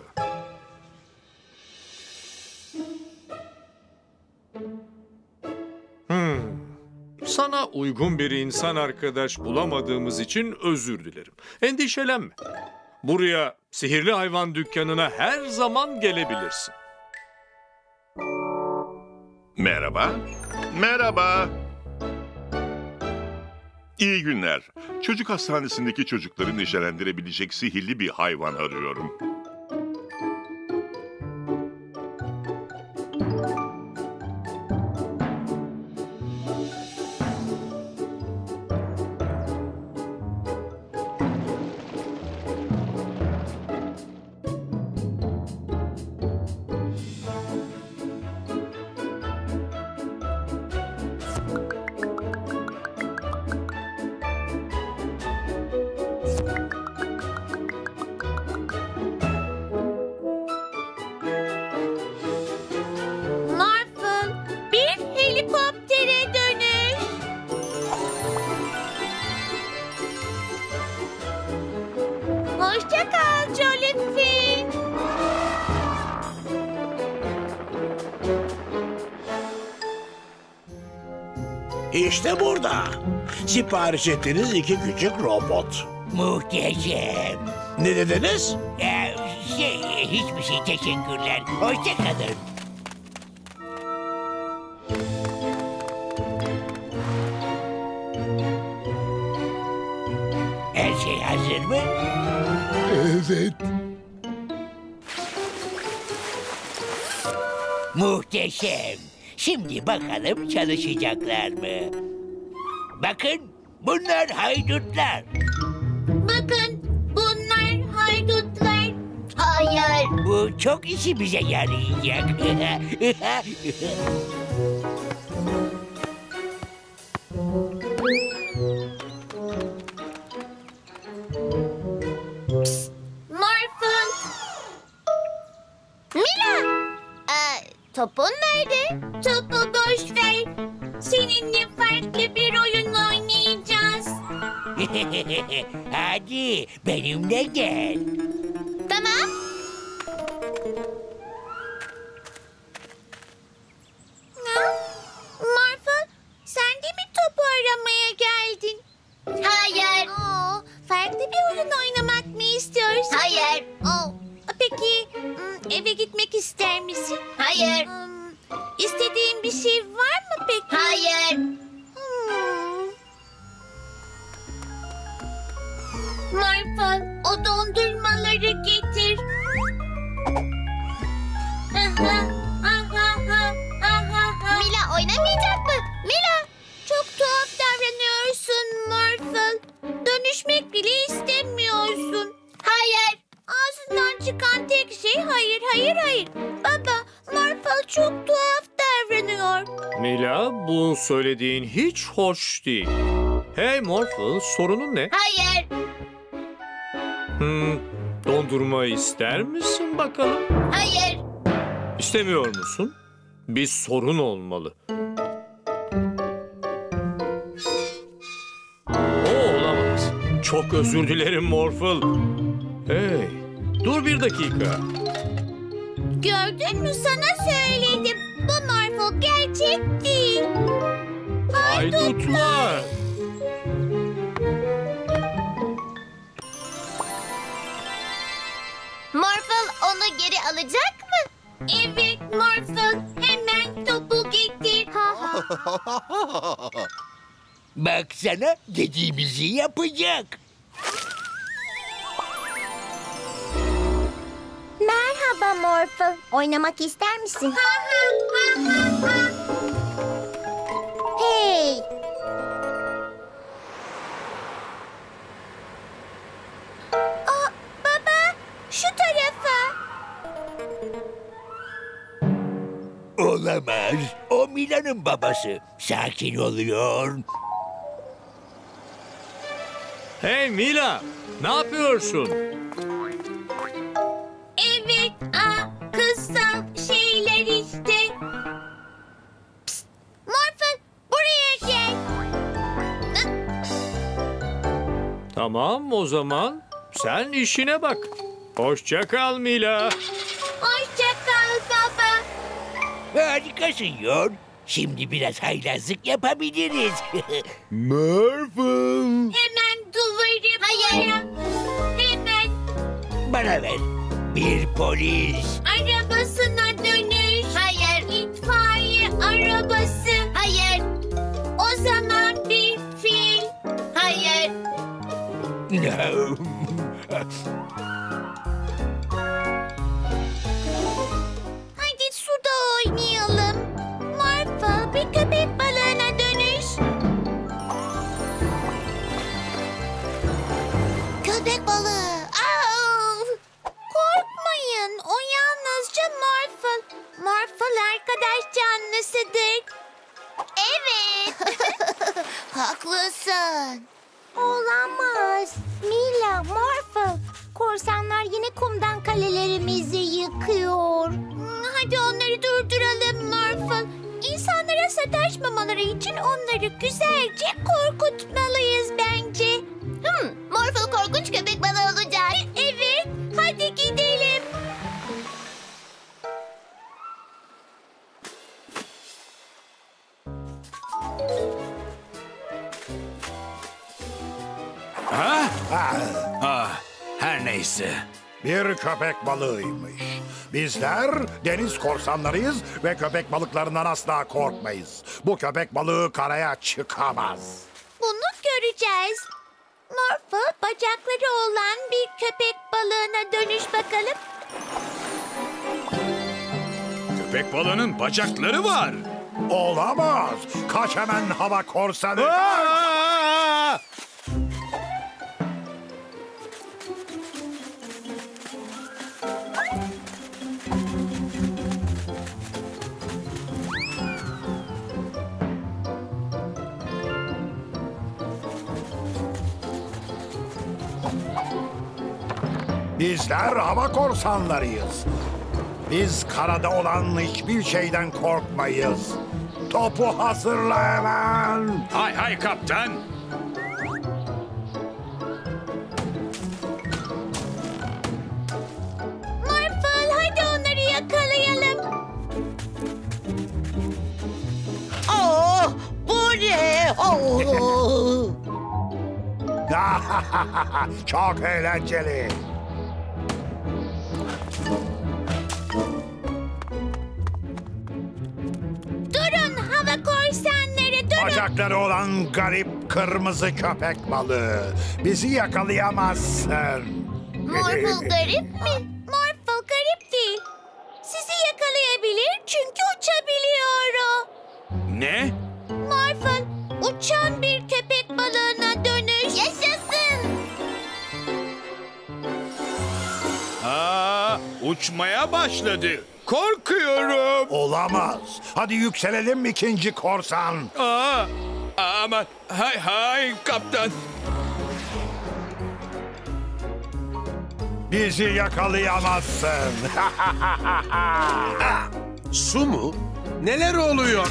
Hmm. Sana uygun bir insan arkadaş bulamadığımız için özür dilerim. Endişelenme. Buraya sihirli hayvan dükkanına her zaman gelebilirsin. Merhaba. Merhaba. İyi günler. Çocuk hastanesindeki çocukları neşelendirebilecek sihirli bir hayvan arıyorum. Morphle, bir helikoptere dönüş. Hoşça kal Jolifin. İşte burada. Sipariş ettiğiniz iki küçük robot. Muhteşem. Ne dediniz? Ee, şey, hiçbir şey, teşekkürler. Hoşça kalın. Her şey hazır mı? Evet. Muhteşem. Şimdi bakalım çalışacaklar mı? Bakın, bunlar haydutlar. Bakın, bunlar haydutlar. Hayır. Bu çok işimize yarayacak. Morphle. Mila. Ee, topun nerede? Topu boş ver. Seninle farklı bir oyun oynayacağız. Hadi benimle gel. Tamam. Morphle, sen de mi topu aramaya geldin? Hayır. Oo, farklı bir oyun oynamak mı istiyorsun? Hayır. Oo, peki hmm, eve gitmek ister misin? Hayır. Hmm, istediğin bir şey var mı peki? Hayır. Hmm. Morphle, o dondurmaları getir. Mila oynamayacak mı? Mila! Çok tuhaf davranıyorsun Morphle. Dönüşmek bile istemiyorsun. Hayır. Ağzından çıkan tek şey hayır, hayır, hayır. Baba, Morphle çok tuhaf davranıyor. Mila, bu söylediğin hiç hoş değil. Hey Morphle, sorunun ne? Hayır. Hmm, dondurma ister misin bakalım? Hayır. İstemiyor musun? Bir sorun olmalı. O olamaz. Çok özür dilerim Morphle. Hey, dur bir dakika. Gördün mü, sana söyledim. Bu Morphle gerçek değil. Haydutlar. Morphle onu geri alacak mı? Evet Morphle, hemen topu getir. Baksana, dediğimizi yapacak. Merhaba Morphle. Oynamak ister misin? Hey! Aa, baba, şu tarafa. Olamaz. O Mila'nın babası. Sakin oluyor. Hey Mila, ne yapıyorsun? Evet, aa, kızsal şeyler işte. Psst, Morphle, buraya gel. Tamam o zaman sen işine bak. Hoşça kal Mila. Hoşça kal baba. Harikasın Yor. Şimdi biraz haylazlık yapabiliriz. Morphle. Hemen duvarı Hayır. Hemen Bana ver. Bir polis. arabasına dönüş. Hayır. İtfaiye arabası. Hadi suda oynayalım. Morphle bir köpek balığına dönüş. Köpek balığı. Au! Korkmayın. O yalnızca Morphle. Morphle arkadaş canlısıdır. Evet. Haklısın. Olamaz. Mila, Morphle. Korsanlar yine kumdan kalelerimizi yıkıyor. Hadi onları durduralım Morphle. İnsanlara sataşmamaları için onları güzelce korkutmalıyız bence. Hmm, Morphle korkunç köpek balığı olacak. Evet, hadi gidelim. Ha? Ah, her neyse. Bir köpek balığıymış. Bizler deniz korsanlarıyız ve köpek balıklarından asla korkmayız. Bu köpek balığı karaya çıkamaz. Bunu göreceğiz. Morphle bacakları olan bir köpek balığına dönüş bakalım. Köpek balığının bacakları var. Olamaz. Kaç hemen hava korsanı. Aa! Bizler hava korsanlarıyız. Biz karada olan hiçbir şeyden korkmayız. Topu hazırla hemen. Hay hay kaptan. Morphle hadi onları yakalayalım. Oh, bu ne? Oh. Çok eğlenceli. Durun hava korsanları durun. Bacakları olan garip kırmızı köpek balığı. Bizi yakalayamazsın. Morphle garip mi? Morphle garip değil. Sizi yakalayabilir çünkü uçabiliyor o. Ne? Morphle uçan bir köpek balığına dönüş. Yaşasın. Aa, uçmaya başladı. Korkuyorum. Olamaz. Hadi yükselelim ikinci korsan. Aa, ama hay hay kaptan. Bizi yakalayamazsın. Su mu? Neler oluyor?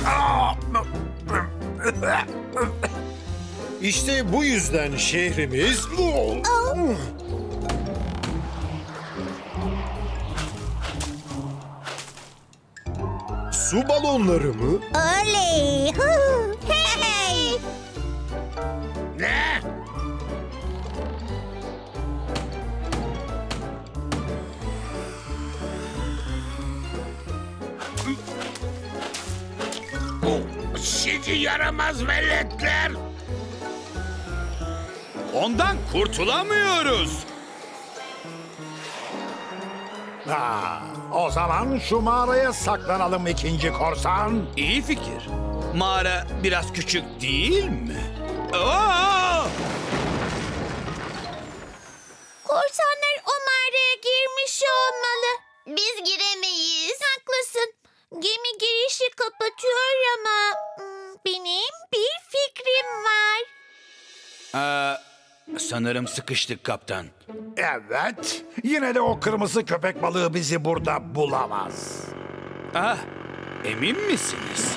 İşte bu yüzden şehrimiz... Su balonları mı? Oley! Hey! Ne? Sizi yaramaz veletler. Ondan kurtulamıyoruz. Ha, o zaman şu mağaraya saklanalım ikinci korsan. İyi fikir. Mağara biraz küçük değil mi? Aa! Korsanlar o mağaraya girmiş olmalı. Biz giremeyiz. Haklısın. Gemi girişi kapatıyor ama hmm, benim bir fikrim var. Aa, sanırım sıkıştık kaptan. Evet. Yine de o kırmızı köpek balığı bizi burada bulamaz. Ah, emin misiniz?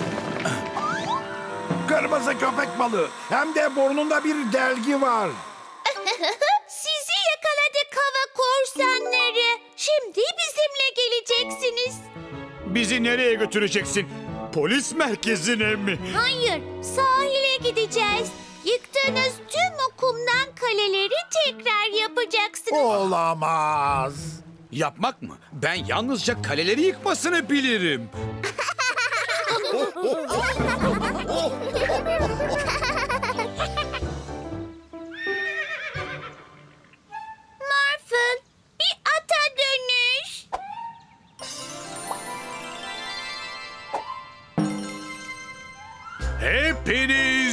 Kırmızı köpek balığı. Hem de burnunda bir delgi var. Sizi yakaladık hava korsanları. Şimdi bizimle geleceksiniz. Bizi nereye götüreceksin? Polis merkezine mi? Hayır, sahile gideceğiz. Yıktığınız tüm o kumdan kaleleri tekrar yapacaksınız. Olamaz. Yapmak mı? Ben yalnızca kaleleri yıkmasını bilirim.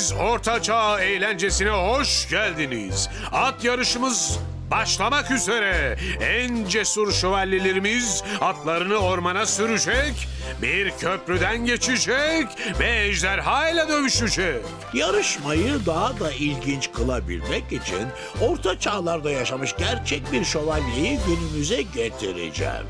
Hepiniz Ortaçağ eğlencesine hoş geldiniz. At yarışımız başlamak üzere. En cesur şövalyelerimiz atlarını ormana sürecek, bir köprüden geçecek ve ejderha ile dövüşecek. Yarışmayı daha da ilginç kılabilmek için Orta Çağlarda yaşamış gerçek bir şövalyeyi günümüze getireceğim.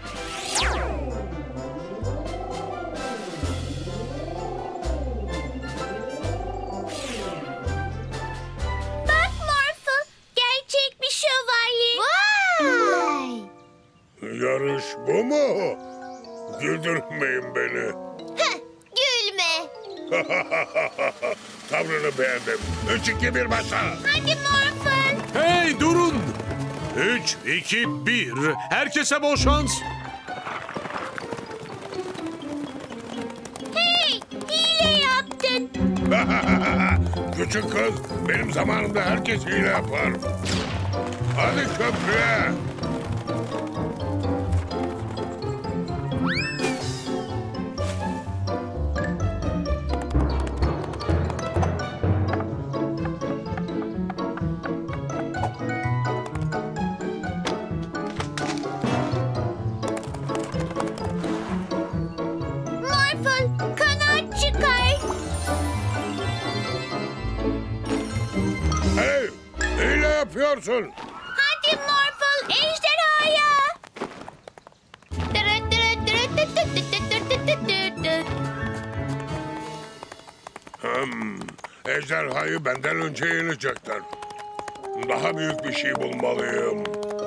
Bak Morphle, gerçek bir şövalye. Vay! Yarış bu mu? Güldürmeyin beni. Heh, gülme. Tavrını beğendim. Üç, iki, bir başla. Hadi Morphle. Hey durun! Üç, iki, bir. Herkese bol şans. Hey, hile yaptın. Küçük kız, benim zamanımda herkes hile yapar. Hadi köprüye. Morphle, kanat çıkar. Hey, hile yapıyorsun. Hadi Morphle, ejderhaya. Dırıt dırıt dırıt dıt dıt dıt dıt dıt dıt dıt dıt. Hmm, ejderhayı benden önce yenecekler. Daha büyük bir şey bulmalıyım.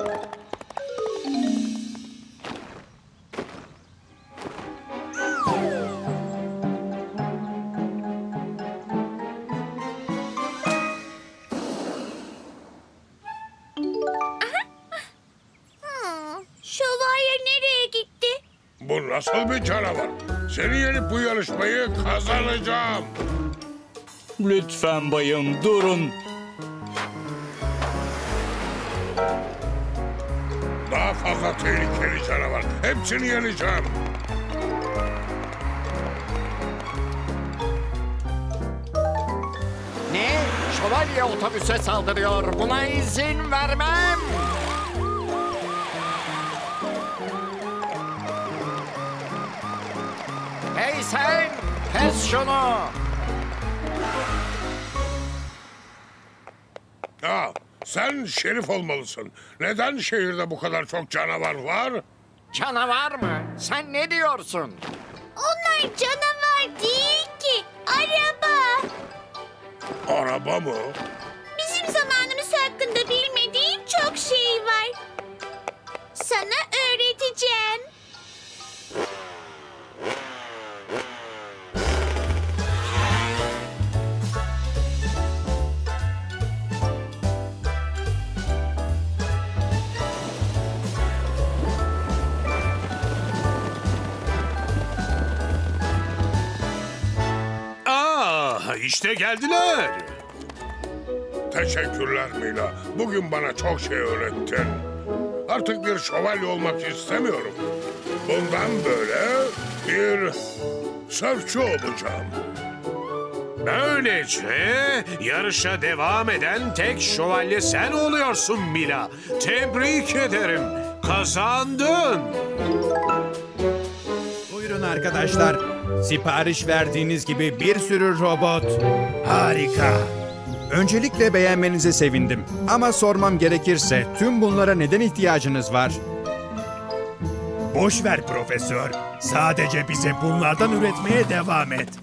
Hmm, şövalye nereye gitti? Bu nasıl bir canavar? Seni yenip bu yarışmayı kazanacağım. Lütfen bayım durun. Daha fazla tehlikeli canavar. Hepsini yeneceğim. Ne? Şövalye otobüse saldırıyor. Buna izin vermem. Hey sen! Kes şunu! Ya, sen şerif olmalısın. Neden şehirde bu kadar çok canavar var? Canavar mı? Sen ne diyorsun? Onlar canavar değil ki. Araba. Araba mı? Bizim zamanımız hakkında bilmediğin çok şey var. Sana öğreteceğim. Ah, işte geldiler. Teşekkürler Mila. Bugün bana çok şey öğrettin. Artık bir şövalye olmak istemiyorum. Bundan böyle bir sörfçü olacağım. Böylece yarışa devam eden tek şövalye sen oluyorsun Mila. Tebrik ederim. Kazandın. Buyurun arkadaşlar. Sipariş verdiğiniz gibi bir sürü robot. Harika. Öncelikle beğenmenize sevindim. Ama sormam gerekirse tüm bunlara neden ihtiyacınız var? Boş ver profesör. Sadece bize bunlardan üretmeye devam et.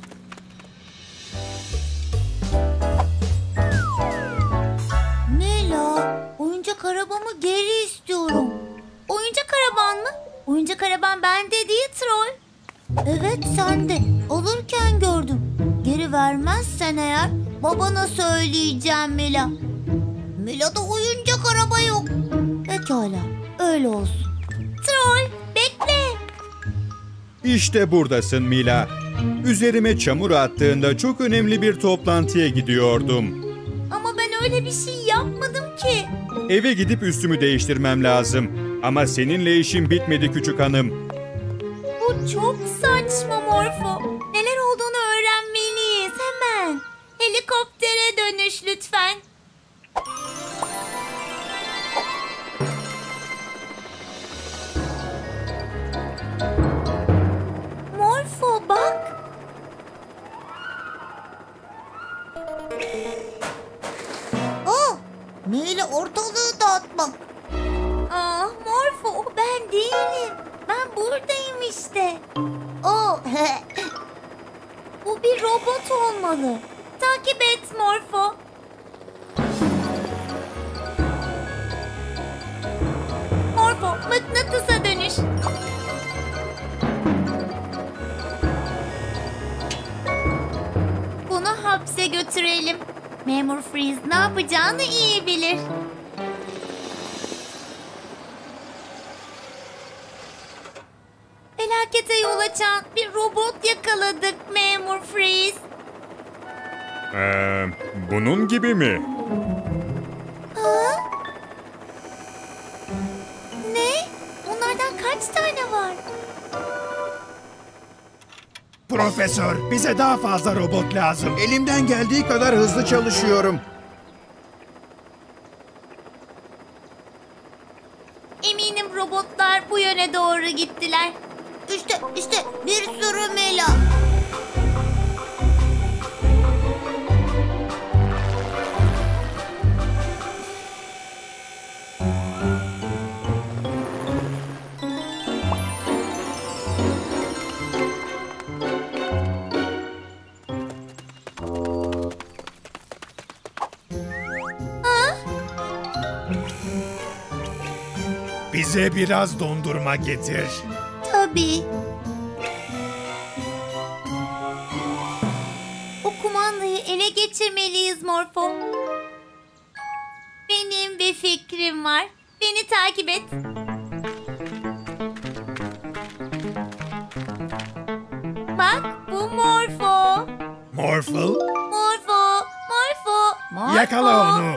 Mila, oyuncak arabamı geri istiyorum. Oyuncak araban mı? Oyuncak araban bende değil Troy. Evet sende. Alırken gördüm. Geri vermezsen eğer babana söyleyeceğim Mila. Mila'da oyuncak araba yok. Pekala, öyle olsun. Troy, bekle. İşte buradasın Mila. Üzerime çamur attığında çok önemli bir toplantıya gidiyordum. Ama ben öyle bir şey yapmadım ki. Eve gidip üstümü değiştirmem lazım. Ama seninle işim bitmedi küçük hanım. Bu çok saçma Morpho. Neler olduğunu öğrenmeliyiz hemen. Hele dönüş lütfen. Morpho bak. Oh, Neyle ortalığı dağıtmak. Ah Morpho, o ben değilim. Ben buradayım işte. Oh, Bu bir robot olmalı. Takip et Morpho. Morpho, mıknatısa dönüş. Bunu hapse götürelim. Memur Freeze ne yapacağını iyi bilir. Felakete yol açan bir robot yakaladık Memur Freeze. Ee, bunun gibi mi? Ha? Ne? Onlardan kaç tane var? Profesör, bize daha fazla robot lazım. Elimden geldiği kadar hızlı çalışıyorum. Eminim robotlar bu yöne doğru gittiler. İşte, işte bir sürü Mila. Bize biraz dondurma getir. Tabii. O kumandayı ele geçirmeliyiz Morpho. Benim bir fikrim var. Beni takip et. Bak bu Morpho. Morphle, Morpho. Morpho. Morpho. yakala onu.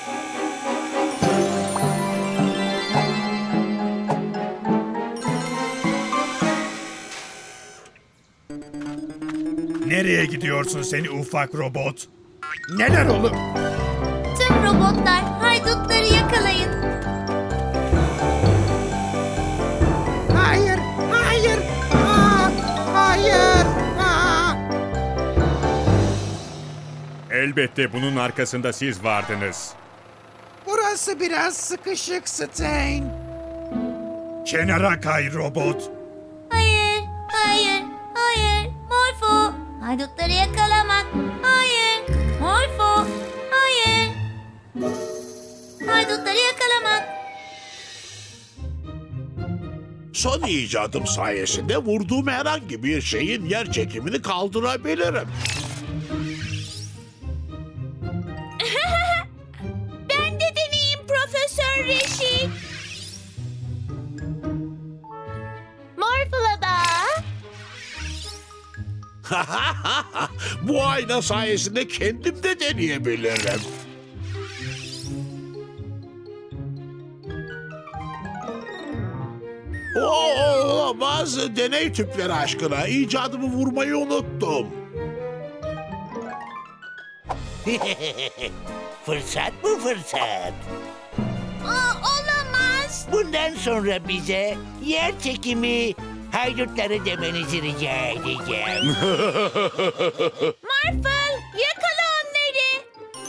Nereye gidiyorsun seni ufak robot? Neler olur? Tüm robotlar haydutları yakalayın. Hayır, hayır, aa, hayır. Aa. Elbette bunun arkasında siz vardınız. Burası biraz sıkışık Stein. Kenara kay robot. Hayır, hayır, hayır. Morpho. Haydutları yakalamak. Hayır. Morpho. Hayır. Haydutları yakalamak. Son icadım sayesinde vurduğum herhangi bir şeyin yer çekimini kaldırabilirim. Ben de deneyeyim Profesör Reşit. Morphle'a da. Bu ayna sayesinde kendim de deneyebilirim. Oo, olamaz. Deney tüpleri aşkına. İcadımı vurmayı unuttum. Fırsat bu fırsat. Aa, olamaz. Bundan sonra bize yer çekimi haydutları demenizi rica edeceğim. Morphle, yakala onları.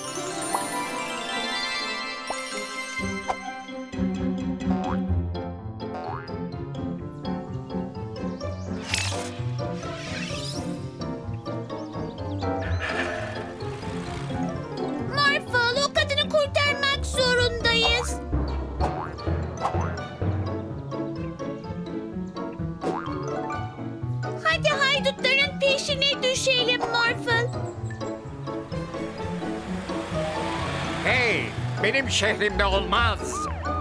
Morphle, o kadını kurtarmak zorundayız. Hadi haydutların peşine düşelim Morphle. Hey, benim şehrimde olmaz.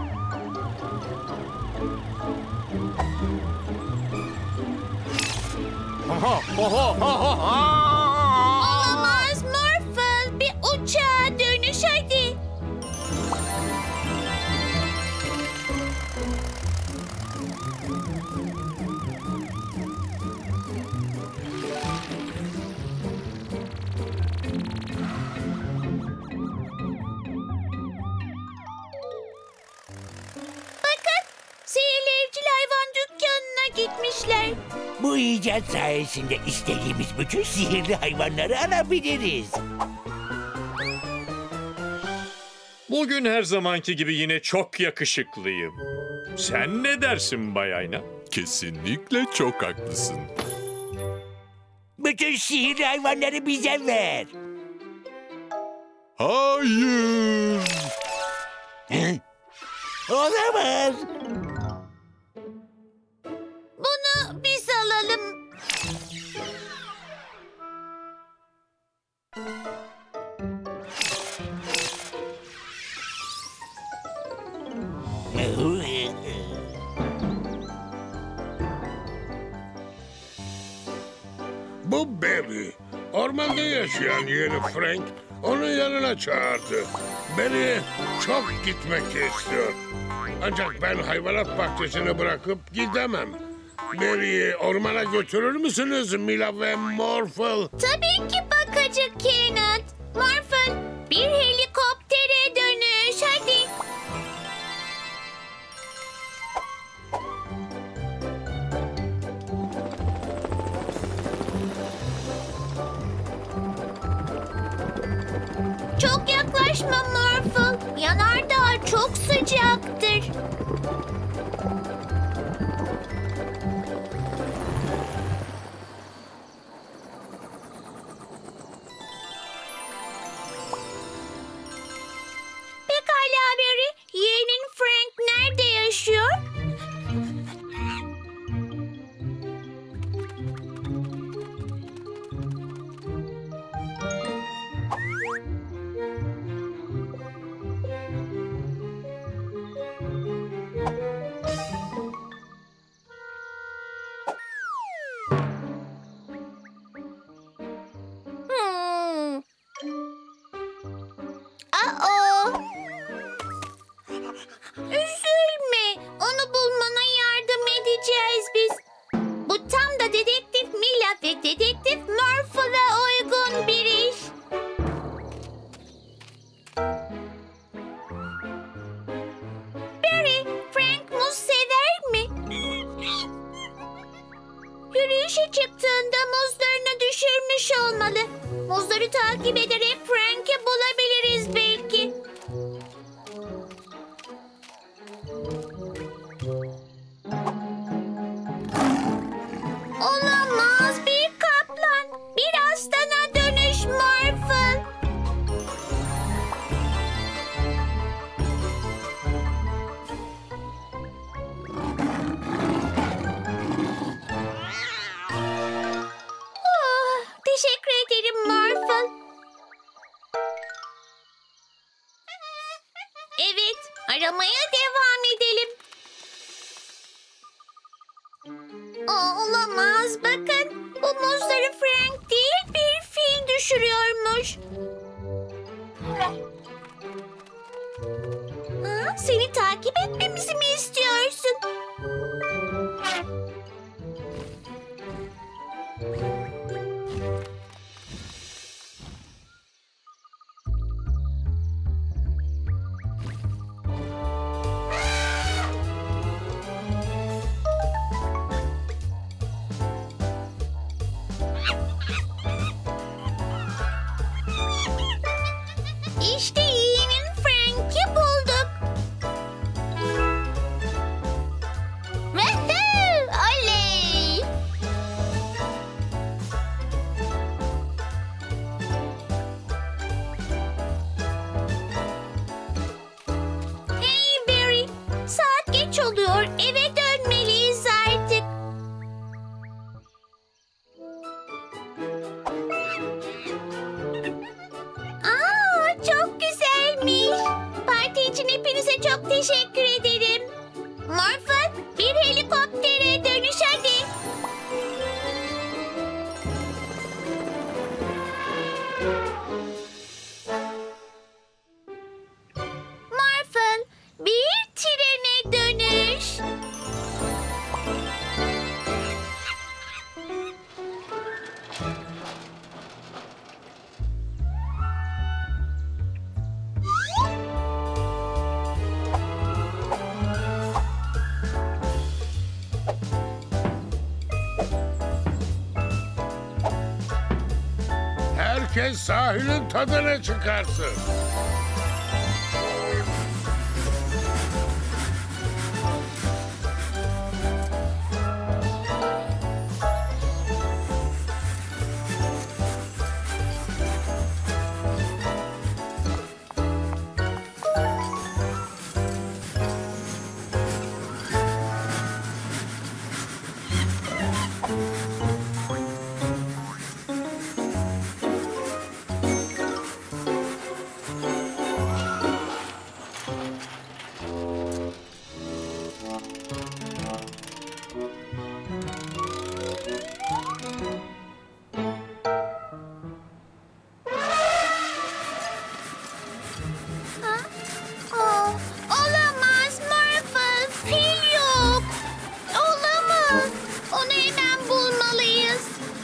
Oho, oho, oho, oho. Olamaz Morphle. Bir uçağa dönüş hadi. gitmişler. Bu icat sayesinde istediğimiz bütün sihirli hayvanları alabiliriz. Bugün her zamanki gibi yine çok yakışıklıyım. Sen ne dersin Bay Ayna? Kesinlikle çok haklısın. Bütün sihirli hayvanları bize ver. Hayır. Olamaz. Bunu biz alalım. Bu Barry. Ormanda yaşayan yeni Frank onun yanına çağırdı. Beni çok gitmek istiyor. Ancak ben hayvanat bahçesini bırakıp gidemem. Barry'i ormana götürür müsünüz Mila ve Morphle? Tabii ki bakıcı Kenneth. Morphle, bir helikoptere dönüş hadi. Çok yaklaşma Morphle. Yanardağ çok sıcaktır. Pekala Barry, yeğenin Frank nerede yaşıyor? Hmm. Aa! Üzülme. Onu bulmana yardım edeceğiz biz. Bu tam da Dedektif Mila ve Dedektif Morphle'a uygun bir iş. Barry, Frank muz sever mi? Yürüyüşe çıktığında muzlarını düşürmüş olmalı. Muzları takip ederek Frank'i bulabiliriz belki. Olamaz, bir kaplan. Bir aslana dönüş Morphle. Oh, teşekkür ederim Morphle. Evet, aramaya devam edelim. Aa, olamaz. Bakın, bu muzları Frank değil bir fil düşürüyormuş. Ha, seni takip etmemizi mi istiyorsun? İşte yeğenin Frank'i bulduk. Woohoo! Oley! Hey Barry, saat geç oluyor. Eve dönmeliyiz artık. Aa, çok güzelmiş. Parti için hepinize çok teşekkür ederim. Morphle, bir helikoptere dönüş hadi. Morphle, bir trene dönüş. ve sahilin tadını çıkarsın. Aa, olamaz Morphle. Fil yok. Olamaz. Onu hemen bulmalıyız.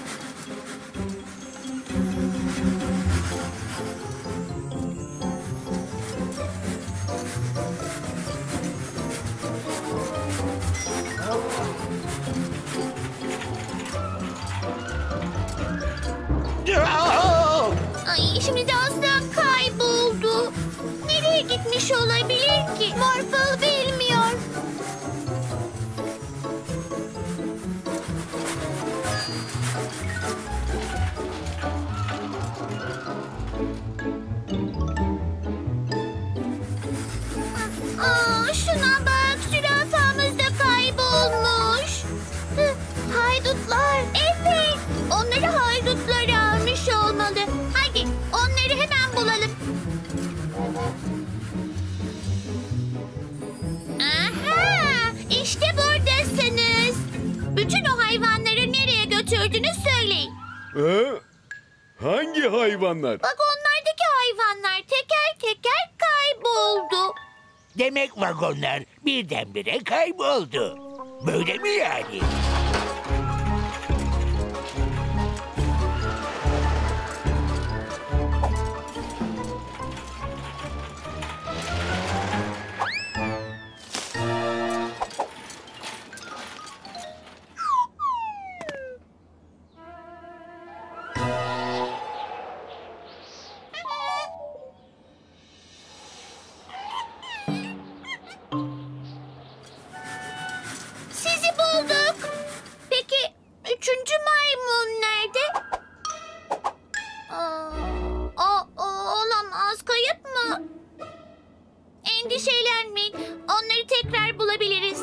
Ay, şimdi de aslan kayboldu. Nereye gitmiş olabilir ki? Morphle bilmiyor. Aa, şuna bak, zürafamız da kaybolmuş. Hı, haydutlar, evet. Onları haydutlar almış olmalı. Hadi onları hemen bulalım. Aha, işte buradasınız. Bütün o hayvanları nereye götürdünüz söyleyin. Ee, hangi hayvanlar? Vagonlardaki hayvanlar teker teker kayboldu. Demek vagonlar birdenbire kayboldu. Böyle mi yani? Sizi bulduk. Peki üçüncü maymun nerede? Aa, o, o, olamaz. Kayıp mı? Endişelenmeyin. Onları tekrar bulabiliriz.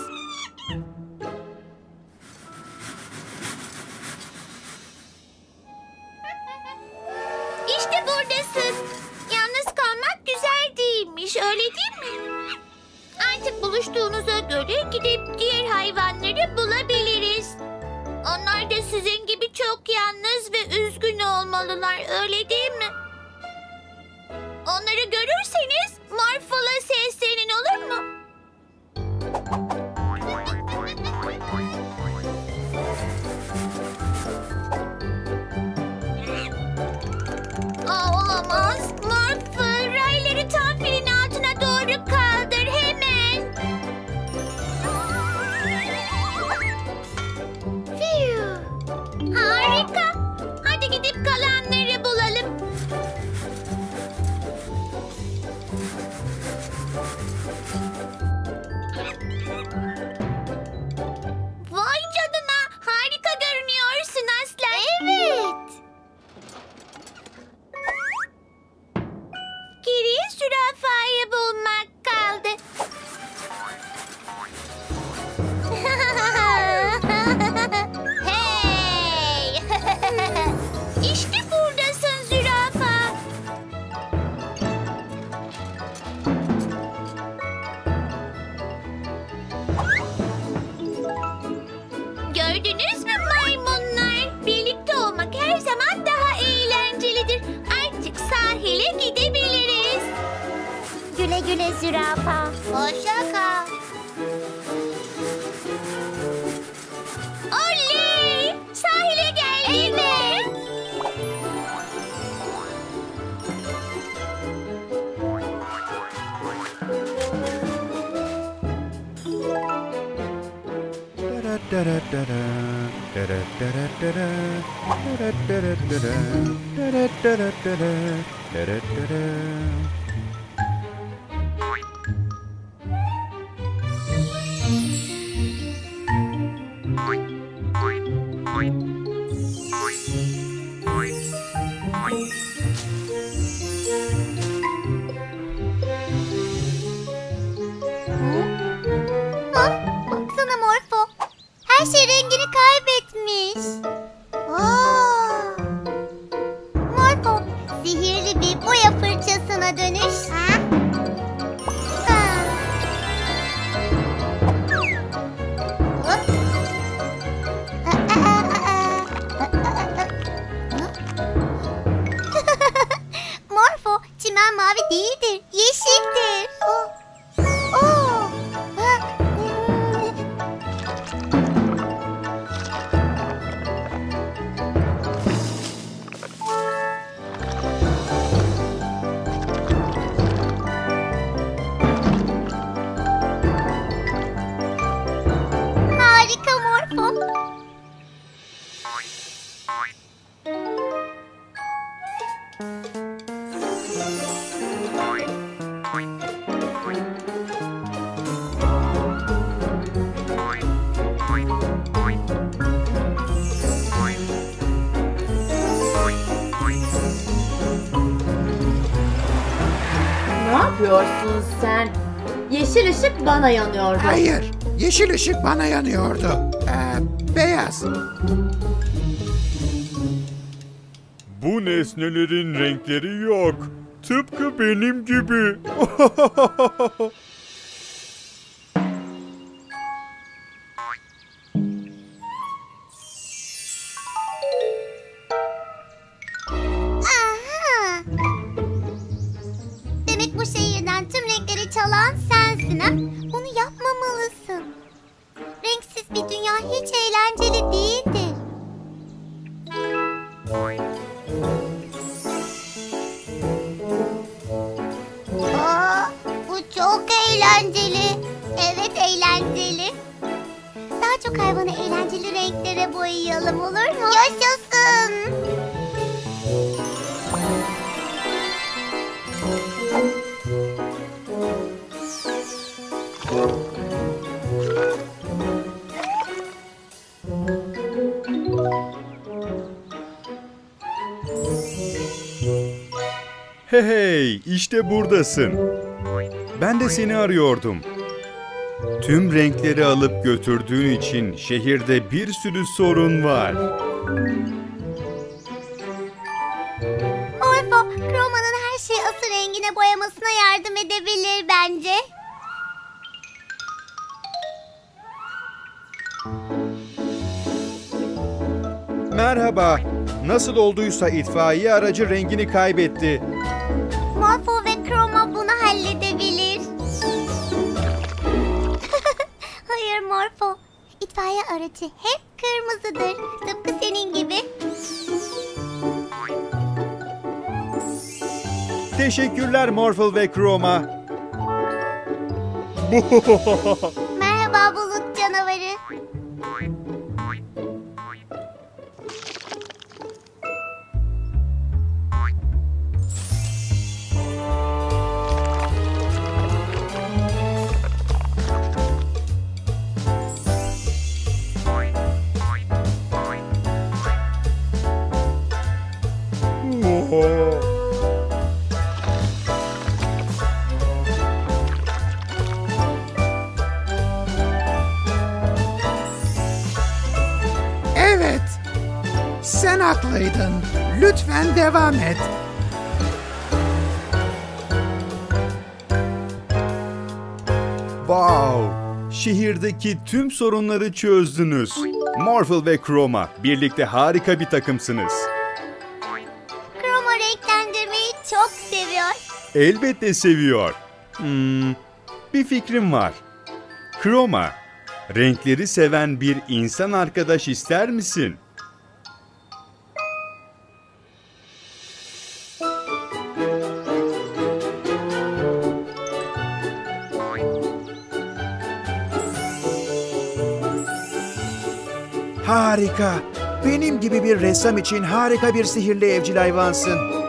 İşte buradasın. Yalnız kalmak güzel değilmiş. Öyle değil mi? Artık buluştuğunuza göre gidip diğer hayvanları bulabiliriz. Onlar da sizin gibi çok yalnız ve üzgün olmalılar, öyle değil mi? Onları görürseniz Morphle'a seslenin, olur mu? Aa, olamaz. Morphle, rayları tam filin altına doğru kaldır hemen. Fiyu. Harika. Hadi gidip kalanları bulalım. Vay canına. Harika görünüyorsun aslan. Evet. Geriye zürafayı bulmak kaldı. Hey! İşte buradasın zürafa. Gördünüz mü maymunlar? Birlikte olmak her zaman daha eğlencelidir. Artık sahile gidebiliriz. Güle güle zürafa. Hoşça kal. Oley! Sahile geldik. Evet. Baksana Morfo. Her şey rengini kaybetmiş. Aa! Morfo, sihirli bir boya fırçasına dönüş. Ha? Ha. Hop. Aa, aa, aa. Morfo, çimen mavi değildir, yeşildir. Oh. Oh. Ha. Harika Morfo. Ne yapıyorsun sen? Yeşil ışık bana yanıyordu. Hayır, yeşil ışık bana yanıyordu. Ee, beyaz. Bu nesnelerin renkleri yok. Tıpkı benim gibi. Aha! Demek bu şehirden tüm renkleri çalan sensin ha? Bunu yapmamalısın. Renksiz bir dünya hiç eğlenceli değildir. Aa, bu çok eğlenceli. Evet, eğlenceli. Daha çok hayvanı eğlenceli renklere boyayalım, olur mu? Yaşasın. Hey hey, işte buradasın. Ben de seni arıyordum. Tüm renkleri alıp götürdüğün için şehirde bir sürü sorun var. Morfo, Chroma'nın her şeyi asıl rengine boyamasına yardım edebilir bence. Merhaba. Nasıl olduysa itfaiye aracı rengini kaybetti. Morfo ve Chroma bunu halledebilir. Hayır Morfo, itfaiye aracı hep kırmızıdır. Tıpkı senin gibi. Teşekkürler Morphle ve Chroma. Merhaba bulut canavarı. Evet. Sen haklıydın. Lütfen devam et. Wow! Şehirdeki tüm sorunları çözdünüz. Morphle ve Chroma, birlikte harika bir takımsınız. Chroma renklendirmeyi çok seviyor. Elbette seviyor. Hmm, bir fikrim var. Chroma, renkleri seven bir insan arkadaş ister misin? Harika. Benim gibi bir ressam için harika bir sihirli evcil hayvansın.